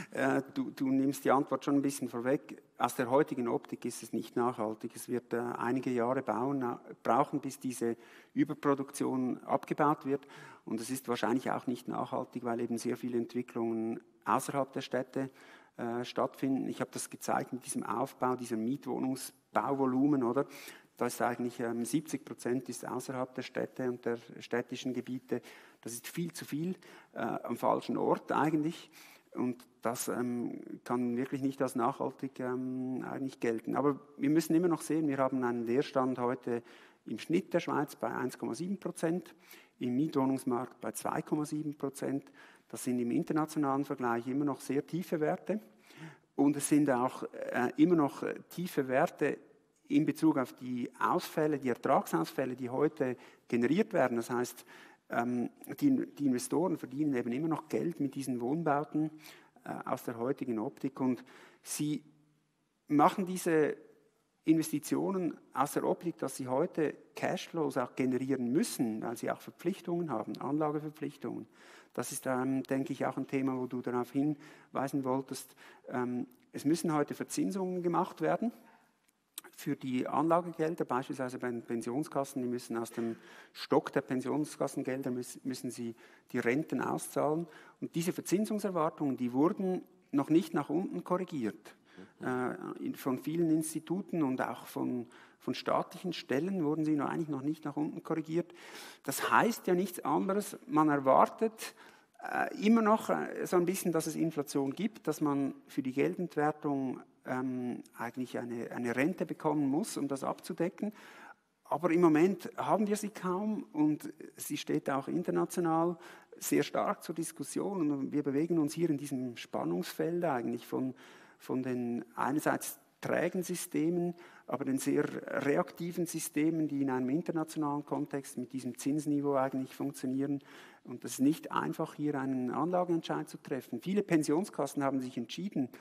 Du, du nimmst die Antwort schon ein bisschen vorweg. Aus der heutigen Optik ist es nicht nachhaltig. Es wird einige Jahre bauen, brauchen, bis diese Überproduktion abgebaut wird. Und es ist wahrscheinlich auch nicht nachhaltig, weil eben sehr viele Entwicklungen außerhalb der Städte äh, stattfinden. Ich habe das gezeigt mit diesem Aufbau, diesem Mietwohnungsbauvolumen, oder? Da ist eigentlich ähm, siebzig Prozent ist außerhalb der Städte und der städtischen Gebiete. Das ist viel zu viel äh, am falschen Ort eigentlich. Und das ähm, kann wirklich nicht als nachhaltig ähm, eigentlich gelten. Aber wir müssen immer noch sehen, wir haben einen Leerstand heute im Schnitt der Schweiz bei eins Komma sieben Prozent, im Mietwohnungsmarkt bei zwei Komma sieben Prozent. Das sind im internationalen Vergleich immer noch sehr tiefe Werte. Und es sind auch äh, immer noch äh, tiefe Werte in Bezug auf die Ausfälle, die Ertragsausfälle, die heute generiert werden. Das heißt, ähm, die, die Investoren verdienen eben immer noch Geld mit diesen Wohnbauten äh, aus der heutigen Optik. Und sie machen diese Investitionen aus der Optik, dass sie heute Cashflows auch generieren müssen, weil sie auch Verpflichtungen haben, Anlageverpflichtungen. Das ist, ähm, denke ich, auch ein Thema, wo du darauf hinweisen wolltest. Ähm, es müssen heute Verzinsungen gemacht werden für die Anlagegelder, beispielsweise bei den Pensionskassen. Die müssen aus dem Stock der Pensionskassengelder müssen, müssen sie die Renten auszahlen. Und diese Verzinsungserwartungen, die wurden noch nicht nach unten korrigiert. Äh, von vielen Instituten und auch von, von staatlichen Stellen wurden sie noch, eigentlich noch nicht nach unten korrigiert. Das heißt ja nichts anderes, man erwartet äh, immer noch äh, so ein bisschen, dass es Inflation gibt, dass man für die Geldentwertung ähm, eigentlich eine, eine Rente bekommen muss, um das abzudecken. Aber im Moment haben wir sie kaum und sie steht auch international sehr stark zur Diskussion. Und wir bewegen uns hier in diesem Spannungsfeld eigentlich von von den einerseits trägen Systemen, aber den sehr reaktiven Systemen, die in einem internationalen Kontext mit diesem Zinsniveau eigentlich funktionieren. Und es ist nicht einfach, hier einen Anlageentscheid zu treffen. Viele Pensionskassen haben sich entschieden,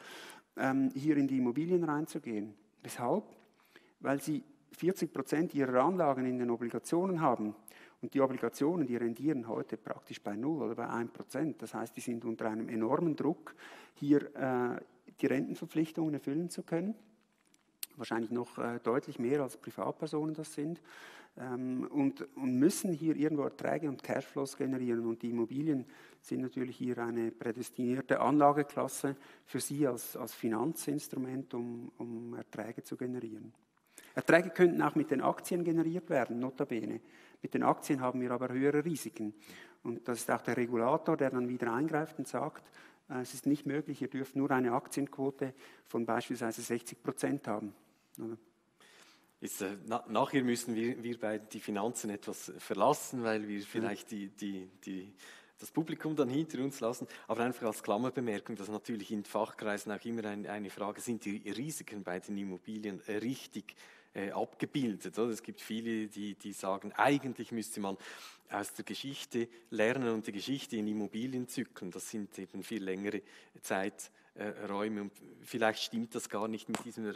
hier in die Immobilien reinzugehen. Weshalb? Weil sie vierzig Prozent ihrer Anlagen in den Obligationen haben. Und die Obligationen, die rendieren heute praktisch bei null oder bei ein Prozent. Das heißt, die sind unter einem enormen Druck, hier äh, die Rentenverpflichtungen erfüllen zu können. Wahrscheinlich noch äh, deutlich mehr als Privatpersonen das sind. Ähm, und, und müssen hier irgendwo Erträge und Cashflows generieren. Und die Immobilien sind natürlich hier eine prädestinierte Anlageklasse für sie als, als Finanzinstrument, um, um Erträge zu generieren. Erträge könnten auch mit den Aktien generiert werden, notabene. Mit den Aktien haben wir aber höhere Risiken. Und das ist auch der Regulator, der dann wieder eingreift und sagt, äh, es ist nicht möglich, ihr dürft nur eine Aktienquote von beispielsweise sechzig Prozent haben. Oder? Ist, äh, na, nachher müssen wir, wir bei die Finanzen etwas verlassen, weil wir vielleicht die, die, die, das Publikum dann hinter uns lassen. Aber einfach als Klammerbemerkung, dass natürlich in Fachkreisen auch immer ein, eine Frage, sind die Risiken bei den Immobilien äh, richtig äh, abgebildet? Oder? Es gibt viele, die, die sagen, eigentlich müsste man aus der Geschichte lernen und die Geschichte in Immobilien zyklen. Das sind eben viel längere Zeit. Räume und vielleicht stimmt das gar nicht mit diesen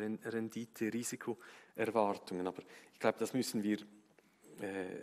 Rendite-Risiko-Erwartungen, aber ich glaube, das müssen wir, äh,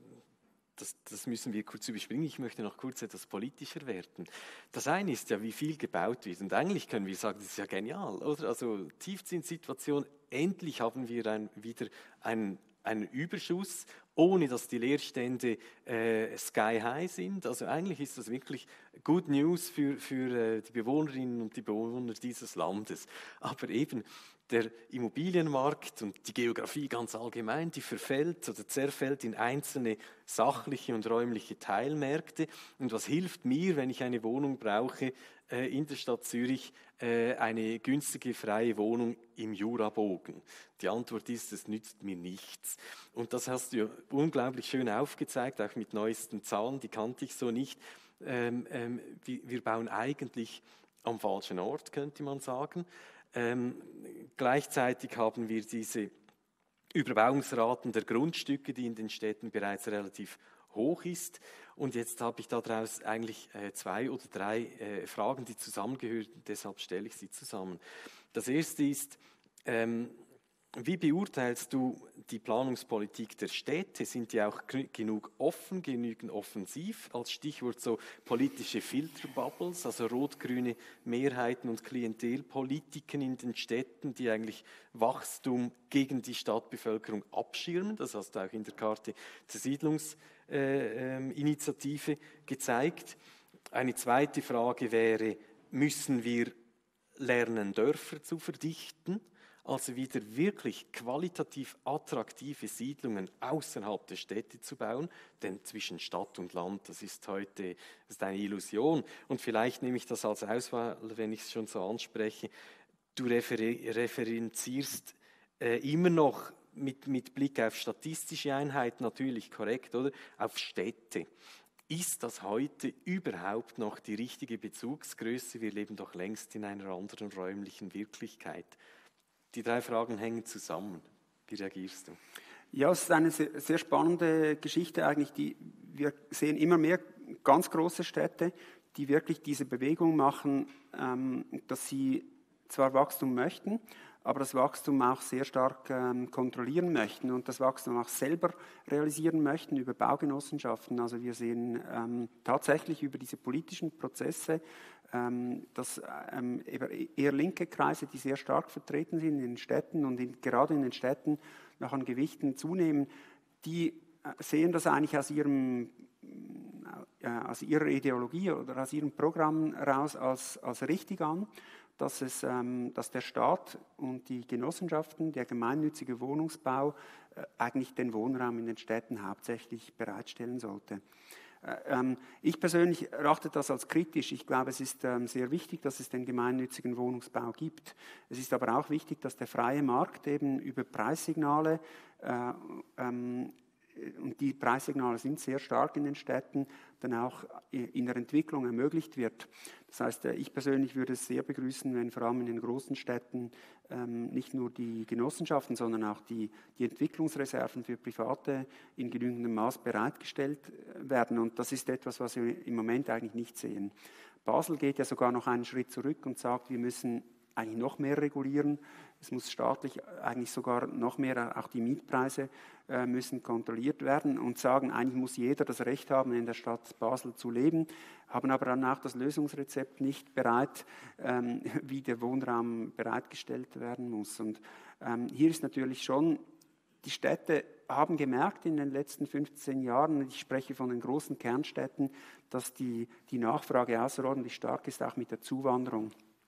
das, das müssen wir kurz überspringen. Ich möchte noch kurz etwas politischer werden. Das eine ist ja, wie viel gebaut wird und eigentlich können wir sagen, das ist ja genial, oder? Also Tiefzinssituation, endlich haben wir ein, wieder einen einen Überschuss, ohne dass die Leerstände äh, sky high sind. Also eigentlich ist das wirklich Good News für, für äh, die Bewohnerinnen und die Bewohner dieses Landes. Aber eben der Immobilienmarkt und die Geografie ganz allgemein, die verfällt oder zerfällt in einzelne sachliche und räumliche Teilmärkte. Und was hilft mir, wenn ich eine Wohnung brauche, äh, in der Stadt Zürich, äh, eine günstige, freie Wohnung im Jurabogen? Die Antwort ist, es nützt mir nichts. Und das hast du ja unglaublich schön aufgezeigt, auch mit neuesten Zahlen, die kannte ich so nicht. Ähm, ähm, wir, wir bauen eigentlich am falschen Ort, könnte man sagen. Ähm, gleichzeitig haben wir diese Überbauungsraten der Grundstücke, die in den Städten bereits relativ hoch ist. Und jetzt habe ich daraus eigentlich äh, zwei oder drei äh, Fragen, die zusammengehören, deshalb stelle ich sie zusammen. Das erste ist, ähm, wie beurteilst du die Planungspolitik der Städte? Sind die auch genug offen, genügend offensiv? Als Stichwort so politische Filterbubbles, also rot-grüne Mehrheiten und Klientelpolitiken in den Städten, die eigentlich Wachstum gegen die Stadtbevölkerung abschirmen. Das hast du auch in der Karte der Siedlungsinitiative äh, äh, gezeigt. Eine zweite Frage wäre, müssen wir lernen, Dörfer zu verdichten? Also wieder wirklich qualitativ attraktive Siedlungen außerhalb der Städte zu bauen, denn zwischen Stadt und Land, das ist heute das ist eine Illusion. Und vielleicht nehme ich das als Auswahl, wenn ich es schon so anspreche. Du refer- referenzierst äh, immer noch mit, mit Blick auf statistische Einheiten, natürlich korrekt, oder? Auf Städte. Ist das heute überhaupt noch die richtige Bezugsgröße? Wir leben doch längst in einer anderen räumlichen Wirklichkeit. Die drei Fragen hängen zusammen. Wie reagierst du? Ja, es ist eine sehr, sehr spannende Geschichte eigentlich. Die, wir sehen immer mehr ganz große Städte, die wirklich diese Bewegung machen, ähm, dass sie zwar Wachstum möchten, aber das Wachstum auch sehr stark ähm, kontrollieren möchten und das Wachstum auch selber realisieren möchten über Baugenossenschaften. Also wir sehen ähm, tatsächlich über diese politischen Prozesse, ähm, dass ähm, eher linke Kreise, die sehr stark vertreten sind in den Städten und in, gerade in den Städten noch an Gewichten zunehmen, die äh, sehen das eigentlich aus ihrem äh, aus ihrer Ideologie oder aus ihrem Programm heraus als, als richtig an. Dass, es, ähm, dass der Staat und die Genossenschaften, der gemeinnützige Wohnungsbau, äh, eigentlich den Wohnraum in den Städten hauptsächlich bereitstellen sollte. Äh, ähm, ich persönlich erachte das als kritisch. Ich glaube, es ist ähm, sehr wichtig, dass es den gemeinnützigen Wohnungsbau gibt. Es ist aber auch wichtig, dass der freie Markt eben über Preissignale äh, ähm, und die Preissignale sind sehr stark in den Städten, dann auch in der Entwicklung ermöglicht wird. Das heißt, ich persönlich würde es sehr begrüßen, wenn vor allem in den großen Städten ähm, nicht nur die Genossenschaften, sondern auch die, die Entwicklungsreserven für Private in genügendem Maß bereitgestellt werden. Und das ist etwas, was wir im Moment eigentlich nicht sehen. Basel geht ja sogar noch einen Schritt zurück und sagt, wir müssen eigentlich noch mehr regulieren. Es muss staatlich eigentlich sogar noch mehr, auch die Mietpreise äh, müssen kontrolliert werden und sagen, eigentlich muss jeder das Recht haben, in der Stadt Basel zu leben, haben aber dann auch das Lösungsrezept nicht bereit, ähm, wie der Wohnraum bereitgestellt werden muss. Und ähm, hier ist natürlich schon, die Städte haben gemerkt in den letzten fünfzehn Jahren, ich spreche von den großen Kernstädten, dass die, die Nachfrage außerordentlich stark ist, auch mit der Zuwanderung.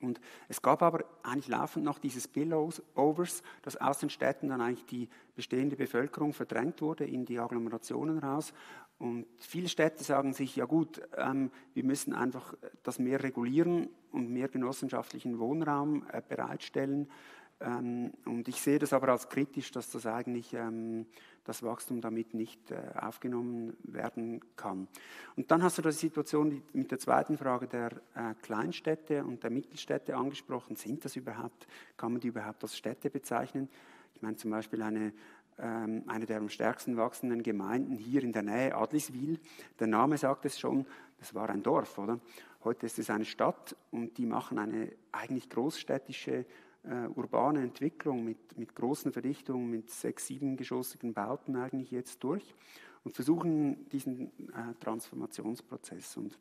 Und es gab aber eigentlich laufend noch diese Spillovers, dass aus den Städten dann eigentlich die bestehende Bevölkerung verdrängt wurde in die Agglomerationen raus. Und viele Städte sagen sich, ja gut, ähm, wir müssen einfach das mehr regulieren und mehr genossenschaftlichen Wohnraum äh, bereitstellen. Ähm, und ich sehe das aber als kritisch, dass das eigentlich ähm, das Wachstum damit nicht äh, aufgenommen werden kann. Und dann hast du die Situation die, mit der zweiten Frage der äh, Kleinstädte und der Mittelstädte angesprochen. Sind das überhaupt, kann man die überhaupt als Städte bezeichnen? Ich meine zum Beispiel eine, ähm, eine der am stärksten wachsenden Gemeinden hier in der Nähe, Adliswil. Der Name sagt es schon, das war ein Dorf, oder? Heute ist es eine Stadt und die machen eine eigentlich großstädtische Uh, urbane Entwicklung mit, mit großen Verdichtungen, mit sechs-, siebengeschossigen Bauten eigentlich jetzt durch und versuchen diesen uh, Transformationsprozess. Und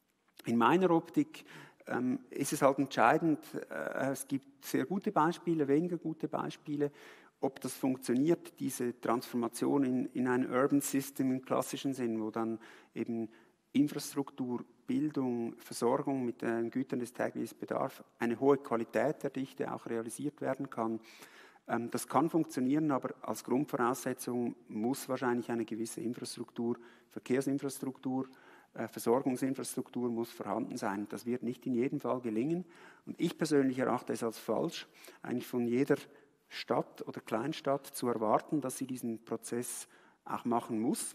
in meiner Optik ähm, ist es halt entscheidend, äh, es gibt sehr gute Beispiele, weniger gute Beispiele, ob das funktioniert, diese Transformation in, in ein Urban System im klassischen Sinn, wo dann eben Infrastruktur, Bildung, Versorgung mit den Gütern des täglichen Bedarfs, eine hohe Qualität der Dichte auch realisiert werden kann. Das kann funktionieren, aber als Grundvoraussetzung muss wahrscheinlich eine gewisse Infrastruktur, Verkehrsinfrastruktur, Versorgungsinfrastruktur muss vorhanden sein. Das wird nicht in jedem Fall gelingen. Und ich persönlich erachte es als falsch, eigentlich von jeder Stadt oder Kleinstadt zu erwarten, dass sie diesen Prozess auch machen muss.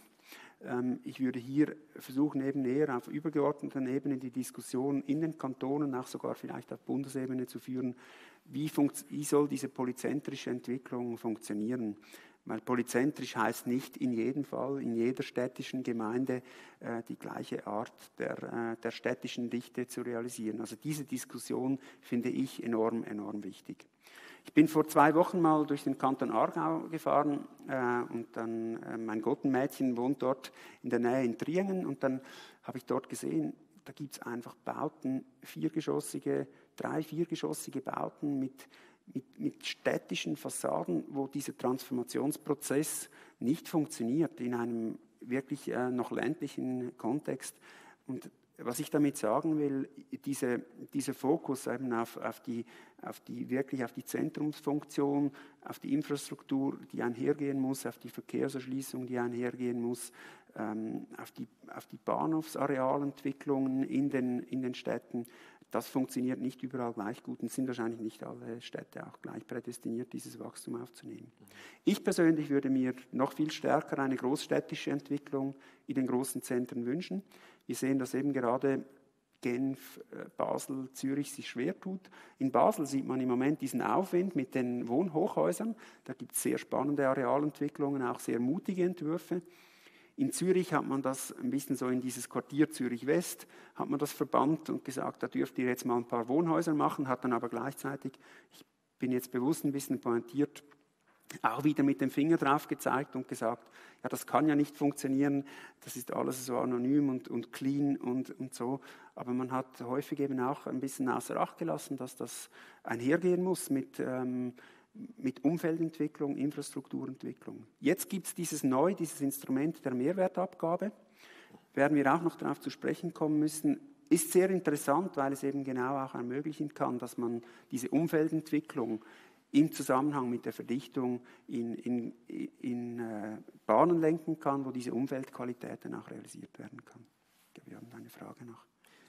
Ich würde hier versuchen, eben eher auf übergeordneter Ebene die Diskussion in den Kantonen, auch sogar vielleicht auf Bundesebene zu führen, wie, wie soll diese polyzentrische Entwicklung funktionieren. Weil polyzentrisch heißt nicht in jedem Fall, in jeder städtischen Gemeinde äh, die gleiche Art der, äh, der städtischen Dichte zu realisieren. Also diese Diskussion finde ich enorm, enorm wichtig. Ich bin vor zwei Wochen mal durch den Kanton Aargau gefahren äh, und dann äh, mein Gottenmädchen wohnt dort in der Nähe in Triengen und dann habe ich dort gesehen, da gibt es einfach Bauten, viergeschossige, drei, viergeschossige Bauten mit, mit, mit städtischen Fassaden, wo dieser Transformationsprozess nicht funktioniert in einem wirklich äh, noch ländlichen Kontext. Und was ich damit sagen will, diese, dieser Fokus eben auf, auf, die, auf die wirklich auf die Zentrumsfunktion, auf die Infrastruktur, die einhergehen muss, auf die Verkehrserschließung, die einhergehen muss, ähm, auf die, auf die Bahnhofsarealentwicklungen in den, in den Städten, das funktioniert nicht überall gleich gut und sind wahrscheinlich nicht alle Städte auch gleich prädestiniert, dieses Wachstum aufzunehmen. Ich persönlich würde mir noch viel stärker eine großstädtische Entwicklung in den großen Zentren wünschen. Wir sehen, dass eben gerade Genf, Basel, Zürich sich schwer tut. In Basel sieht man im Moment diesen Aufwind mit den Wohnhochhäusern. Da gibt es sehr spannende Arealentwicklungen, auch sehr mutige Entwürfe. In Zürich hat man das ein bisschen so in dieses Quartier Zürich-West, hat man das verbannt und gesagt, da dürft ihr jetzt mal ein paar Wohnhäuser machen, hat dann aber gleichzeitig, ich bin jetzt bewusst ein bisschen pointiert, auch wieder mit dem Finger drauf gezeigt und gesagt, ja, das kann ja nicht funktionieren, das ist alles so anonym und, und clean und, und so. Aber man hat häufig eben auch ein bisschen außer Acht gelassen, dass das einhergehen muss mit, ähm, mit Umfeldentwicklung, Infrastrukturentwicklung. Jetzt gibt es dieses neu, dieses Instrument der Mehrwertabgabe, werden wir auch noch darauf zu sprechen kommen müssen. Ist sehr interessant, weil es eben genau auch ermöglichen kann, dass man diese Umfeldentwicklung im Zusammenhang mit der Verdichtung in, in, in äh, Bahnen lenken kann, wo diese Umweltqualität dann auch realisiert werden kann. Wir haben eine Frage noch.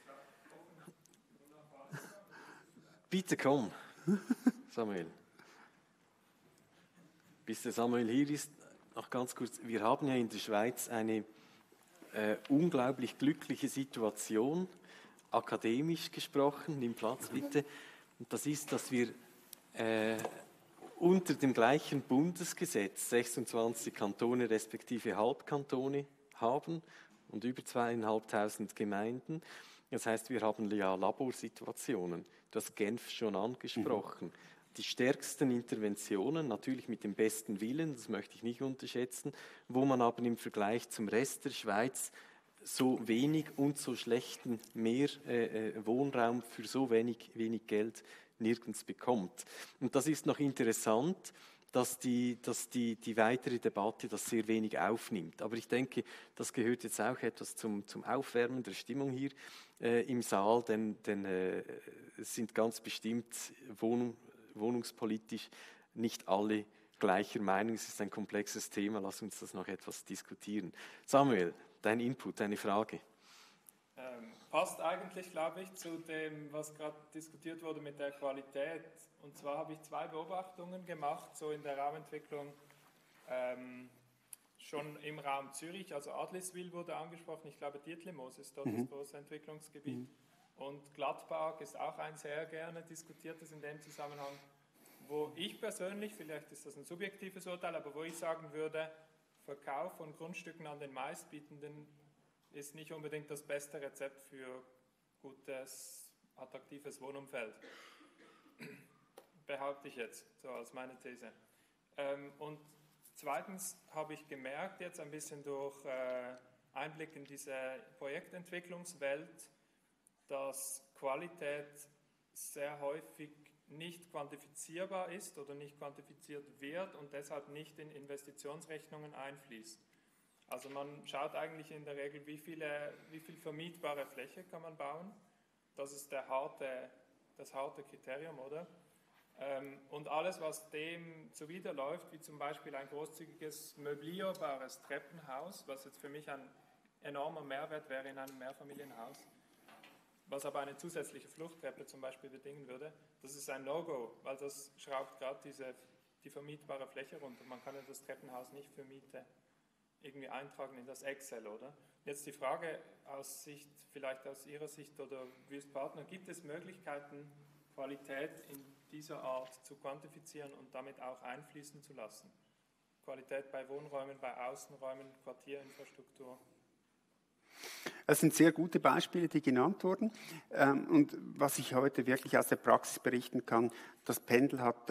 Bitte komm, Samuel. Bis der Samuel hier ist, noch ganz kurz. Wir haben ja in der Schweiz eine äh, unglaublich glückliche Situation, akademisch gesprochen, nimm Platz bitte. Und das ist, dass wir äh, unter dem gleichen Bundesgesetz sechsundzwanzig Kantone respektive Halbkantone haben und über zweieinhalbtausend Gemeinden. Das heißt, wir haben ja Laborsituationen. Du hast Genf schon angesprochen. Mhm. Die stärksten Interventionen, natürlich mit dem besten Willen, das möchte ich nicht unterschätzen, wo man aber im Vergleich zum Rest der Schweiz so wenig und so schlechten mehr äh, Wohnraum für so wenig, wenig Geld nirgends bekommt. Und das ist noch interessant, dass, die, dass die, die weitere Debatte das sehr wenig aufnimmt. Aber ich denke, das gehört jetzt auch etwas zum, zum Aufwärmen der Stimmung hier äh, im Saal, denn, denn äh, es sind ganz bestimmt Wohnung, wohnungspolitisch nicht alle gleicher Meinung. Es ist ein komplexes Thema, lass uns das noch etwas diskutieren. Samuel, dein Input, deine Frage. Ähm, passt eigentlich, glaube ich, zu dem, was gerade diskutiert wurde mit der Qualität. Und zwar habe ich zwei Beobachtungen gemacht, so in der Raumentwicklung, ähm, schon im Raum Zürich, also Adliswil wurde angesprochen, ich glaube Dietlimos ist dort mhm. das große Entwicklungsgebiet. Mhm. Und Gladbach ist auch ein sehr gerne diskutiertes in dem Zusammenhang, wo ich persönlich, vielleicht ist das ein subjektives Urteil, aber wo ich sagen würde, Verkauf von Grundstücken an den Meistbietenden ist nicht unbedingt das beste Rezept für gutes, attraktives Wohnumfeld. Behaupte ich jetzt, so als meine These. Ähm, und zweitens habe ich gemerkt, jetzt ein bisschen durch äh, Einblick in diese Projektentwicklungswelt, dass Qualität sehr häufig nicht quantifizierbar ist oder nicht quantifiziert wird und deshalb nicht in Investitionsrechnungen einfließt. Also man schaut eigentlich in der Regel, wie, viele, wie viel vermietbare Fläche kann man bauen. Das ist der harte, das harte Kriterium, oder? Ähm, und alles, was dem zuwiderläuft, wie zum Beispiel ein großzügiges möblierbares Treppenhaus, was jetzt für mich ein enormer Mehrwert wäre in einem Mehrfamilienhaus, was aber eine zusätzliche Fluchttreppe zum Beispiel bedingen würde, das ist ein No-Go, weil das schraubt gerade diese, die vermietbare Fläche runter. Man kann ja das Treppenhaus nicht für Miete irgendwie eintragen in das Excel, oder? Jetzt die Frage aus Sicht, vielleicht aus Ihrer Sicht oder Wüest Partner, gibt es Möglichkeiten, Qualität in dieser Art zu quantifizieren und damit auch einfließen zu lassen? Qualität bei Wohnräumen, bei Außenräumen, Quartierinfrastruktur? Es sind sehr gute Beispiele, die genannt wurden. Und was ich heute wirklich aus der Praxis berichten kann, das Pendel hat,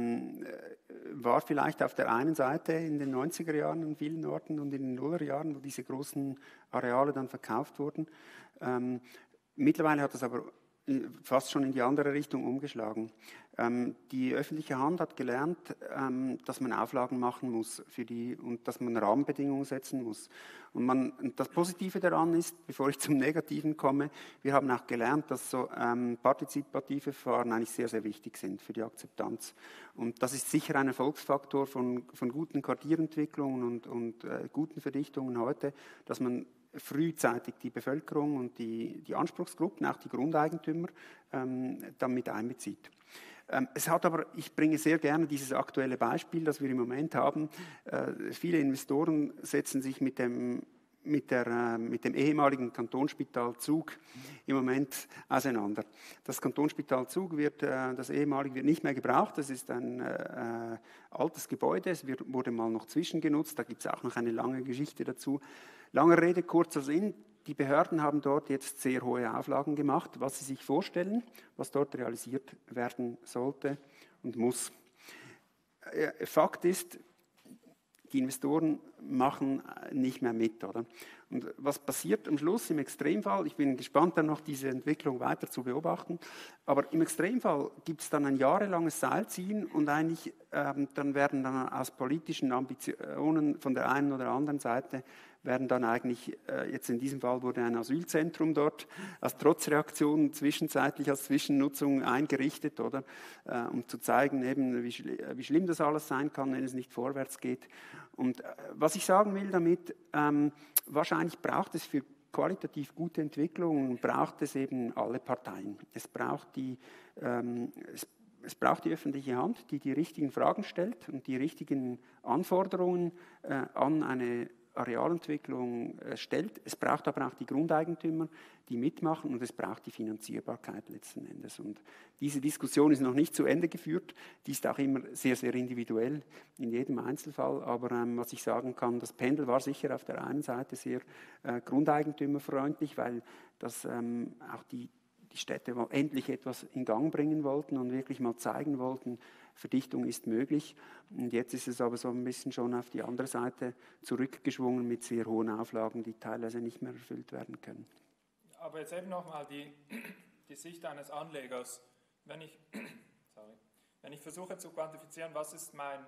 war vielleicht auf der einen Seite in den neunziger Jahren an vielen Orten und in den Nullerjahren, wo diese großen Areale dann verkauft wurden. Mittlerweile hat es aber fast schon in die andere Richtung umgeschlagen. Ähm, die öffentliche Hand hat gelernt, ähm, dass man Auflagen machen muss für die und dass man Rahmenbedingungen setzen muss. Und, man, und das Positive daran ist, bevor ich zum Negativen komme, wir haben auch gelernt, dass so ähm, partizipative Verfahren eigentlich sehr, sehr wichtig sind für die Akzeptanz. Und das ist sicher ein Erfolgsfaktor von, von guten Quartierentwicklungen und, und äh, guten Verdichtungen heute, dass man frühzeitig die Bevölkerung und die, die Anspruchsgruppen, auch die Grundeigentümer, ähm, damit einbezieht. Ähm, es hat aber, ich bringe sehr gerne dieses aktuelle Beispiel, das wir im Moment haben. Äh, viele Investoren setzen sich mit dem, mit, der, äh, mit dem ehemaligen Kantonsspital Zug im Moment auseinander. Das Kantonsspital Zug wird, äh, das ehemalige wird nicht mehr gebraucht. Das ist ein äh, altes Gebäude. Es wird, wurde mal noch zwischengenutzt. Da gibt es auch noch eine lange Geschichte dazu. Lange Rede, kurzer Sinn. Die Behörden haben dort jetzt sehr hohe Auflagen gemacht, was sie sich vorstellen, was dort realisiert werden sollte und muss. Fakt ist, die Investoren machen nicht mehr mit, oder? Und was passiert am Schluss im Extremfall? Ich bin gespannt, dann noch diese Entwicklung weiter zu beobachten. Aber im Extremfall gibt es dann ein jahrelanges Seilziehen und eigentlich ähm, dann werden dann aus politischen Ambitionen von der einen oder anderen Seite werden dann eigentlich, äh, jetzt in diesem Fall wurde ein Asylzentrum dort als Trotzreaktion zwischenzeitlich als Zwischennutzung eingerichtet, oder? Äh, um zu zeigen, eben, wie, schl wie schlimm das alles sein kann, wenn es nicht vorwärts geht. Und äh, was ich sagen will damit, ähm, wahrscheinlich braucht es für qualitativ gute Entwicklungen, braucht es eben alle Parteien. Es braucht die, ähm, es, es braucht die öffentliche Hand, die die richtigen Fragen stellt und die richtigen Anforderungen äh, an eine Arealentwicklung äh, stellt. Es braucht aber auch die Grundeigentümer, die mitmachen, und es braucht die Finanzierbarkeit letzten Endes. Und diese Diskussion ist noch nicht zu Ende geführt. Die ist auch immer sehr, sehr individuell in jedem Einzelfall. Aber ähm, was ich sagen kann, das Pendel war sicher auf der einen Seite sehr äh, grundeigentümerfreundlich, weil das ähm, auch die, die Städte mal endlich etwas in Gang bringen wollten und wirklich mal zeigen wollten, Verdichtung ist möglich. Und jetzt ist es aber so ein bisschen schon auf die andere Seite zurückgeschwungen mit sehr hohen Auflagen, die teilweise nicht mehr erfüllt werden können. Aber jetzt eben nochmal die, die Sicht eines Anlegers. Wenn ich, sorry, wenn ich versuche zu quantifizieren, was ist mein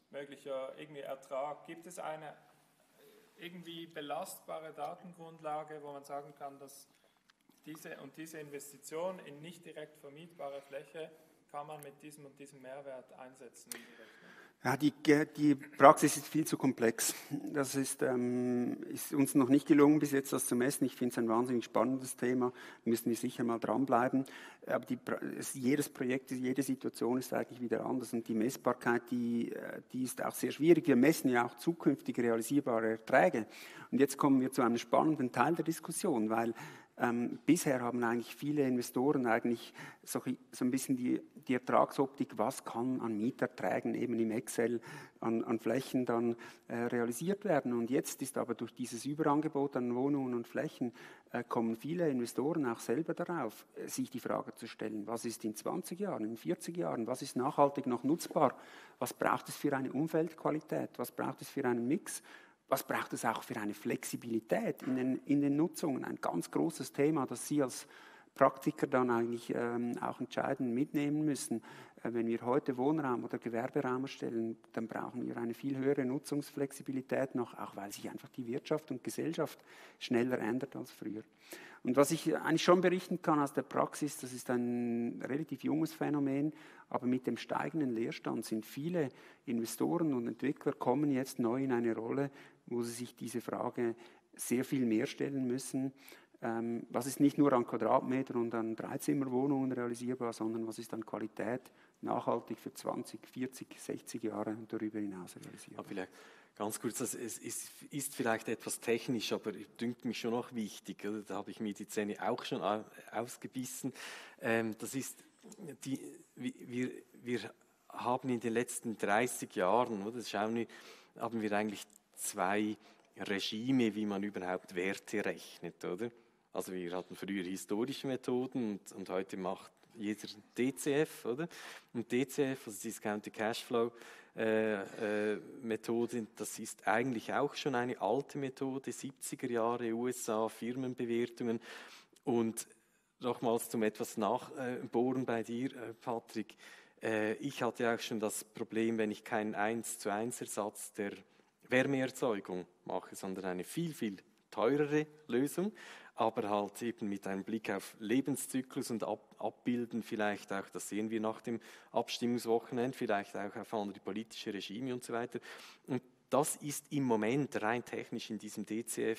möglicher irgendwie Ertrag. Gibt es eine irgendwie belastbare Datengrundlage, wo man sagen kann, dass diese und diese Investition in nicht direkt vermietbare Fläche kann man mit diesem und diesem Mehrwert einsetzen in die Rechnung? Ja, die, die Praxis ist viel zu komplex. Das ist, ähm, ist uns noch nicht gelungen, bis jetzt das zu messen. Ich finde es ein wahnsinnig spannendes Thema. Da müssen wir sicher mal dranbleiben. Aber die, jedes Projekt, jede Situation ist eigentlich wieder anders. Und die Messbarkeit, die, die ist auch sehr schwierig. Wir messen ja auch zukünftig realisierbare Erträge. Und jetzt kommen wir zu einem spannenden Teil der Diskussion, weil Ähm, bisher haben eigentlich viele Investoren eigentlich so, so ein bisschen die, die Ertragsoptik, was kann an Mieterträgen eben im Excel an, an Flächen dann äh, realisiert werden. Und jetzt ist aber durch dieses Überangebot an Wohnungen und Flächen, äh, kommen viele Investoren auch selber darauf, äh, sich die Frage zu stellen, was ist in zwanzig Jahren, in vierzig Jahren, was ist nachhaltig noch nutzbar, was braucht es für eine Umfeldqualität, was braucht es für einen Mix. Was braucht es auch für eine Flexibilität in den, in den Nutzungen? Ein ganz großes Thema, das Sie als Praktiker dann eigentlich ähm, auch entscheidend mitnehmen müssen. Äh, wenn wir heute Wohnraum oder Gewerberaum erstellen, dann brauchen wir eine viel höhere Nutzungsflexibilität noch, auch weil sich einfach die Wirtschaft und Gesellschaft schneller ändert als früher. Und was ich eigentlich schon berichten kann aus der Praxis, das ist ein relativ junges Phänomen, aber mit dem steigenden Leerstand sind viele Investoren und Entwickler kommen jetzt neu in eine Rolle, wo sie sich diese Frage sehr viel mehr stellen müssen. Ähm, was ist nicht nur an Quadratmetern und an Dreizimmerwohnungen realisierbar, sondern was ist an Qualität nachhaltig für zwanzig, vierzig, sechzig Jahre und darüber hinaus realisierbar. Aber vielleicht ganz kurz, das ist, ist, ist vielleicht etwas technisch, aber dünkt mich schon noch wichtig. Oder? Da habe ich mir die Zähne auch schon ausgebissen. Ähm, das ist, die, wir, wir haben in den letzten dreißig Jahren, oder, schauen wir, haben wir eigentlich zwei Regime, wie man überhaupt Werte rechnet, oder? Also wir hatten früher historische Methoden und, und heute macht jeder D C F, oder? Und D C F, also Discounted Cashflow äh, äh, Methode, das ist eigentlich auch schon eine alte Methode, siebziger Jahre U S A, Firmenbewertungen. Und nochmals zum etwas Nachbohren bei dir, äh, Patrick. Äh, ich hatte auch schon das Problem, wenn ich keinen eins zu eins Ersatz der Wärmeerzeugung mache, sondern eine viel, viel teurere Lösung, aber halt eben mit einem Blick auf Lebenszyklus und ab, Abbilden vielleicht auch, das sehen wir nach dem Abstimmungswochenende, vielleicht auch auf andere politische Regime und so weiter. Und das ist im Moment rein technisch in diesem D C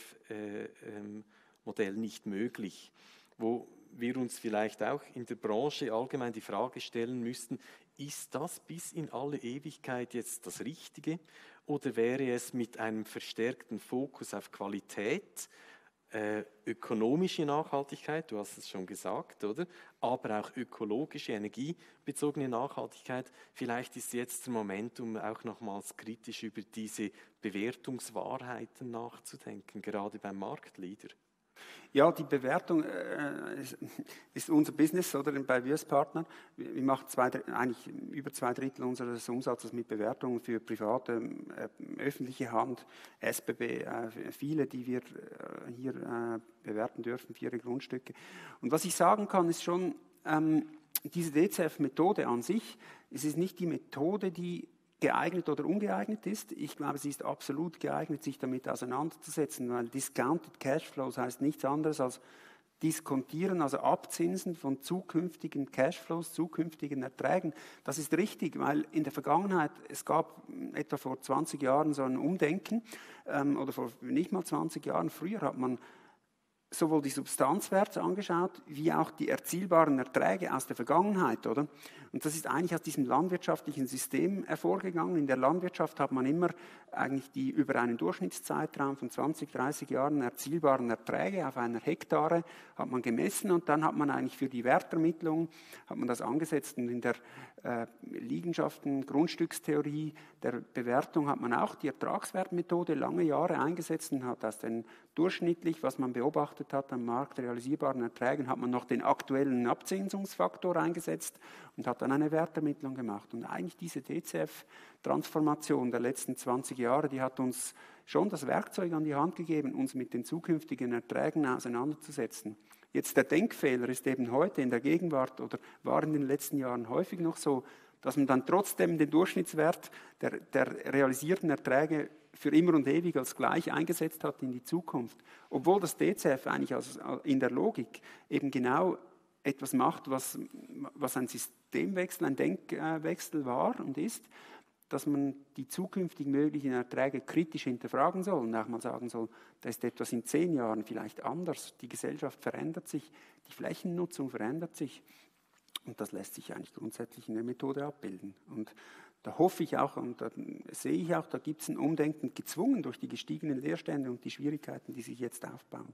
F-Modell äh, ähm, nicht möglich, wo wir uns vielleicht auch in der Branche allgemein die Frage stellen müssten, ist das bis in alle Ewigkeit jetzt das Richtige? Oder wäre es mit einem verstärkten Fokus auf Qualität, äh, ökonomische Nachhaltigkeit, du hast es schon gesagt, oder? Aber auch ökologische, energiebezogene Nachhaltigkeit. Vielleicht ist jetzt der Moment, um auch nochmals kritisch über diese Bewertungswahrheiten nachzudenken, gerade beim Marktleader. Ja, die Bewertung äh, ist, ist unser Business, oder bei Wyss Partner. Wir machen zwei, eigentlich über zwei Drittel unseres Umsatzes mit Bewertungen für private, äh, öffentliche Hand, S B B, äh, viele, die wir äh, hier äh, bewerten dürfen für ihre Grundstücke. Und was ich sagen kann, ist schon, ähm, diese D C F-Methode an sich, es ist nicht die Methode, die geeignet oder ungeeignet ist. Ich glaube, sie ist absolut geeignet, sich damit auseinanderzusetzen, weil Discounted Cashflows heißt nichts anderes als diskontieren, also abzinsen von zukünftigen Cashflows, zukünftigen Erträgen. Das ist richtig, weil in der Vergangenheit, es gab etwa vor zwanzig Jahren so ein Umdenken, ähm, oder vor nicht mal zwanzig Jahren, früher hat man sowohl die Substanzwerte angeschaut, wie auch die erzielbaren Erträge aus der Vergangenheit, oder? Und das ist eigentlich aus diesem landwirtschaftlichen System hervorgegangen. In der Landwirtschaft hat man immer eigentlich die über einen Durchschnittszeitraum von zwanzig, dreißig Jahren erzielbaren Erträge auf einer Hektare hat man gemessen und dann hat man eigentlich für die Wertermittlung hat man das angesetzt und in der äh, Liegenschaften, Grundstückstheorie der Bewertung hat man auch die Ertragswertmethode lange Jahre eingesetzt und hat aus den durchschnittlich, was man beobachtet hat am Markt realisierbaren Erträgen, hat man noch den aktuellen Abzinsungsfaktor eingesetzt und hat dann eine Wertermittlung gemacht. Und eigentlich diese D C F-Transformation der letzten zwanzig Jahre, die hat uns schon das Werkzeug an die Hand gegeben, uns mit den zukünftigen Erträgen auseinanderzusetzen. Jetzt der Denkfehler ist eben heute in der Gegenwart oder war in den letzten Jahren häufig noch so, dass man dann trotzdem den Durchschnittswert der, der realisierten Erträge für immer und ewig als gleich eingesetzt hat in die Zukunft. Obwohl das D C F eigentlich als, in der Logik eben genau etwas macht, was, was ein Systemwechsel, ein Denkwechsel war und ist, dass man die zukünftig möglichen Erträge kritisch hinterfragen soll und auch mal sagen soll, da ist etwas in zehn Jahren vielleicht anders, die Gesellschaft verändert sich, die Flächennutzung verändert sich und das lässt sich eigentlich grundsätzlich in der Methode abbilden. Und da hoffe ich auch und da sehe ich auch, da gibt es ein Umdenken gezwungen durch die gestiegenen Leerstände und die Schwierigkeiten, die sich jetzt aufbauen.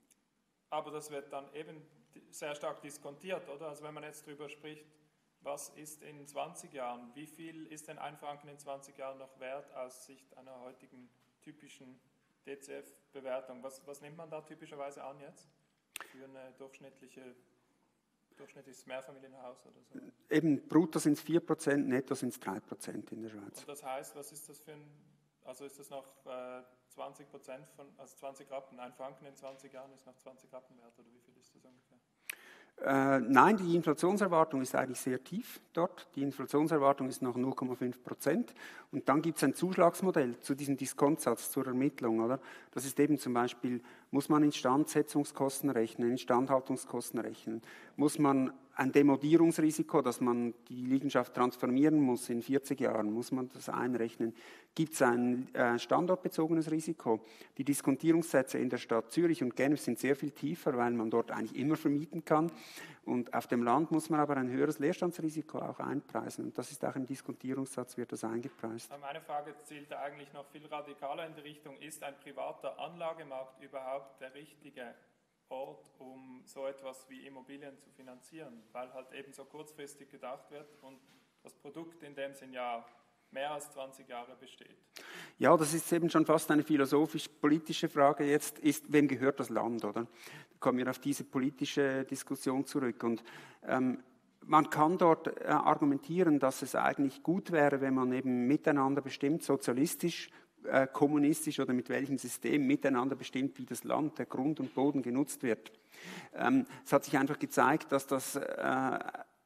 Aber das wird dann eben sehr stark diskontiert, oder? Also wenn man jetzt darüber spricht, was ist in zwanzig Jahren, wie viel ist denn ein Franken in zwanzig Jahren noch wert aus Sicht einer heutigen typischen D C F-Bewertung? Was, was nimmt man da typischerweise an jetzt für eine durchschnittliche, durchschnittliches Mehrfamilienhaus oder so? Eben brutto sind es vier Prozent, netto sind es drei Prozent in der Schweiz. Und das heißt, was ist das für ein, also ist das noch äh, zwanzig Prozent von, also zwanzig Rappen, ein Franken in zwanzig Jahren ist noch zwanzig Rappen wert, oder wie viel ist das ungefähr? Äh, nein, die Inflationserwartung ist eigentlich sehr tief dort. Die Inflationserwartung ist noch null Komma fünf Prozent. Und dann gibt es ein Zuschlagsmodell zu diesem Diskontsatz zur Ermittlung. Oder? Das ist eben zum Beispiel, muss man Instandsetzungskosten rechnen, Instandhaltungskosten rechnen, muss man ein Demodierungsrisiko, dass man die Liegenschaft transformieren muss in vierzig Jahren, muss man das einrechnen. Gibt es ein äh, standortbezogenes Risiko? Die Diskontierungssätze in der Stadt Zürich und Genf sind sehr viel tiefer, weil man dort eigentlich immer vermieten kann. Und auf dem Land muss man aber ein höheres Leerstandsrisiko auch einpreisen. Und das ist auch im Diskontierungssatz, wird das eingepreist. Meine Frage zielt eigentlich noch viel radikaler in die Richtung, ist ein privater Anlagemarkt überhaupt der richtige Ort, um so etwas wie Immobilien zu finanzieren, weil halt eben so kurzfristig gedacht wird und das Produkt in dem Sinn ja mehr als zwanzig Jahre besteht. Ja, das ist eben schon fast eine philosophisch-politische Frage jetzt, ist, wem gehört das Land, oder? Da kommen wir auf diese politische Diskussion zurück und ähm, man kann dort äh, argumentieren, dass es eigentlich gut wäre, wenn man eben miteinander bestimmt, sozialistisch, äh, kommunistisch oder mit welchem System miteinander bestimmt, wie das Land, der Grund und Boden genutzt wird. Ähm, es hat sich einfach gezeigt, dass das äh,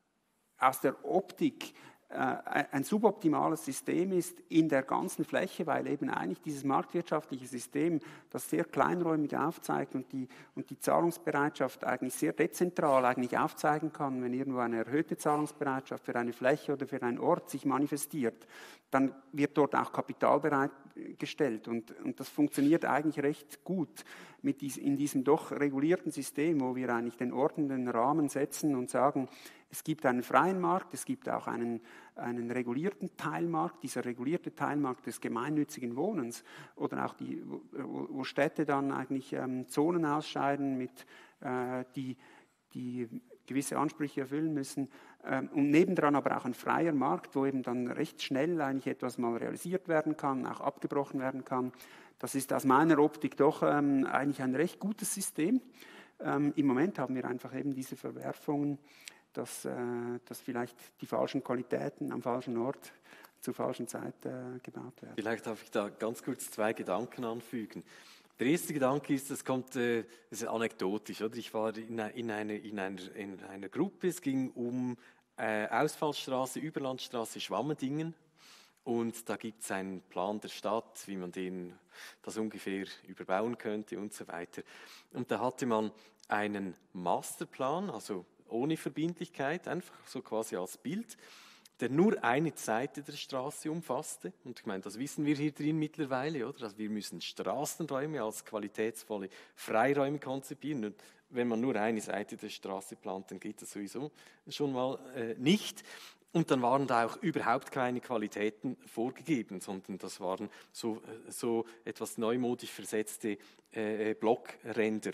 aus der Optik ein suboptimales System ist in der ganzen Fläche, weil eben eigentlich dieses marktwirtschaftliche System, das sehr kleinräumig aufzeigt und die, und die Zahlungsbereitschaft eigentlich sehr dezentral eigentlich aufzeigen kann, wenn irgendwo eine erhöhte Zahlungsbereitschaft für eine Fläche oder für einen Ort sich manifestiert, dann wird dort auch Kapital bereitgestellt und, und das funktioniert eigentlich recht gut mit dies, in diesem doch regulierten System, wo wir eigentlich den ordnenden Rahmen setzen und sagen, es gibt einen freien Markt, es gibt auch einen, einen regulierten Teilmarkt, dieser regulierte Teilmarkt des gemeinnützigen Wohnens oder auch die, wo, wo Städte dann eigentlich ähm, Zonen ausscheiden, mit, äh, die, die gewisse Ansprüche erfüllen müssen ähm, und nebendran aber auch ein freier Markt, wo eben dann recht schnell eigentlich etwas mal realisiert werden kann, auch abgebrochen werden kann. Das ist aus meiner Optik doch ähm, eigentlich ein recht gutes System. Ähm, Im Moment haben wir einfach eben diese Verwerfungen, Dass, äh, dass vielleicht die falschen Qualitäten am falschen Ort zur falschen Zeit äh, gebaut werden. Vielleicht darf ich da ganz kurz zwei Gedanken anfügen. Der erste Gedanke ist, das kommt, äh, das ist anekdotisch, oder? Ich war in, in, eine, in, einer, in einer Gruppe, es ging um äh, Ausfallstraße, Überlandstraße Schwammendingen. Und da gibt es einen Plan der Stadt, wie man den, das ungefähr überbauen könnte und so weiter. Und da hatte man einen Masterplan, also ohne Verbindlichkeit, einfach so quasi als Bild, der nur eine Seite der Straße umfasste. Und ich meine, das wissen wir hier drin mittlerweile, oder? Also wir müssen Straßenräume als qualitätsvolle Freiräume konzipieren. Und wenn man nur eine Seite der Straße plant, dann geht das sowieso schon mal äh, nicht. Und dann waren da auch überhaupt keine Qualitäten vorgegeben, sondern das waren so, so etwas neumodisch versetzte äh, Blockränder.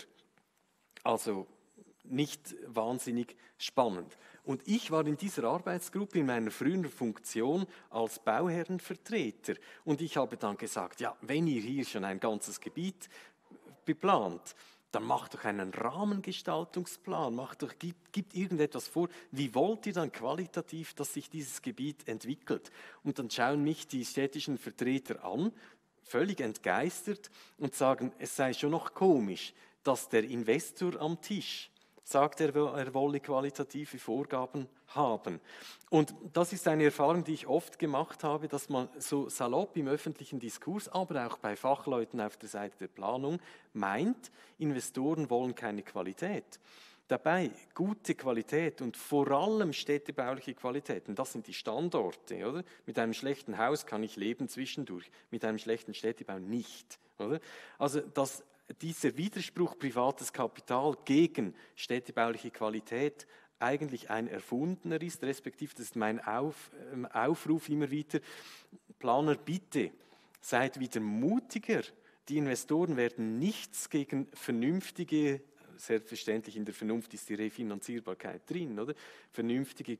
Also nicht wahnsinnig spannend. Und ich war in dieser Arbeitsgruppe in meiner früheren Funktion als Bauherrenvertreter. Und ich habe dann gesagt, ja, wenn ihr hier schon ein ganzes Gebiet beplant, dann macht doch einen Rahmengestaltungsplan, macht doch, gibt, gibt irgendetwas vor. Wie wollt ihr dann qualitativ, dass sich dieses Gebiet entwickelt? Und dann schauen mich die städtischen Vertreter an, völlig entgeistert, und sagen, es sei schon noch komisch, dass der Investor am Tisch sagt er, er wolle qualitative Vorgaben haben. Und das ist eine Erfahrung, die ich oft gemacht habe, dass man so salopp im öffentlichen Diskurs, aber auch bei Fachleuten auf der Seite der Planung meint, Investoren wollen keine Qualität. Dabei gute Qualität und vor allem städtebauliche Qualitäten, das sind die Standorte, oder? Mit einem schlechten Haus kann ich leben zwischendurch, mit einem schlechten Städtebau nicht, oder? Also das dieser Widerspruch privates Kapital gegen städtebauliche Qualität eigentlich ein erfundener ist, respektive das ist mein Auf, äh, Aufruf immer wieder, Planer, bitte, seid wieder mutiger. Die Investoren werden nichts gegen vernünftige, selbstverständlich in der Vernunft ist die Refinanzierbarkeit drin, oder? Vernünftige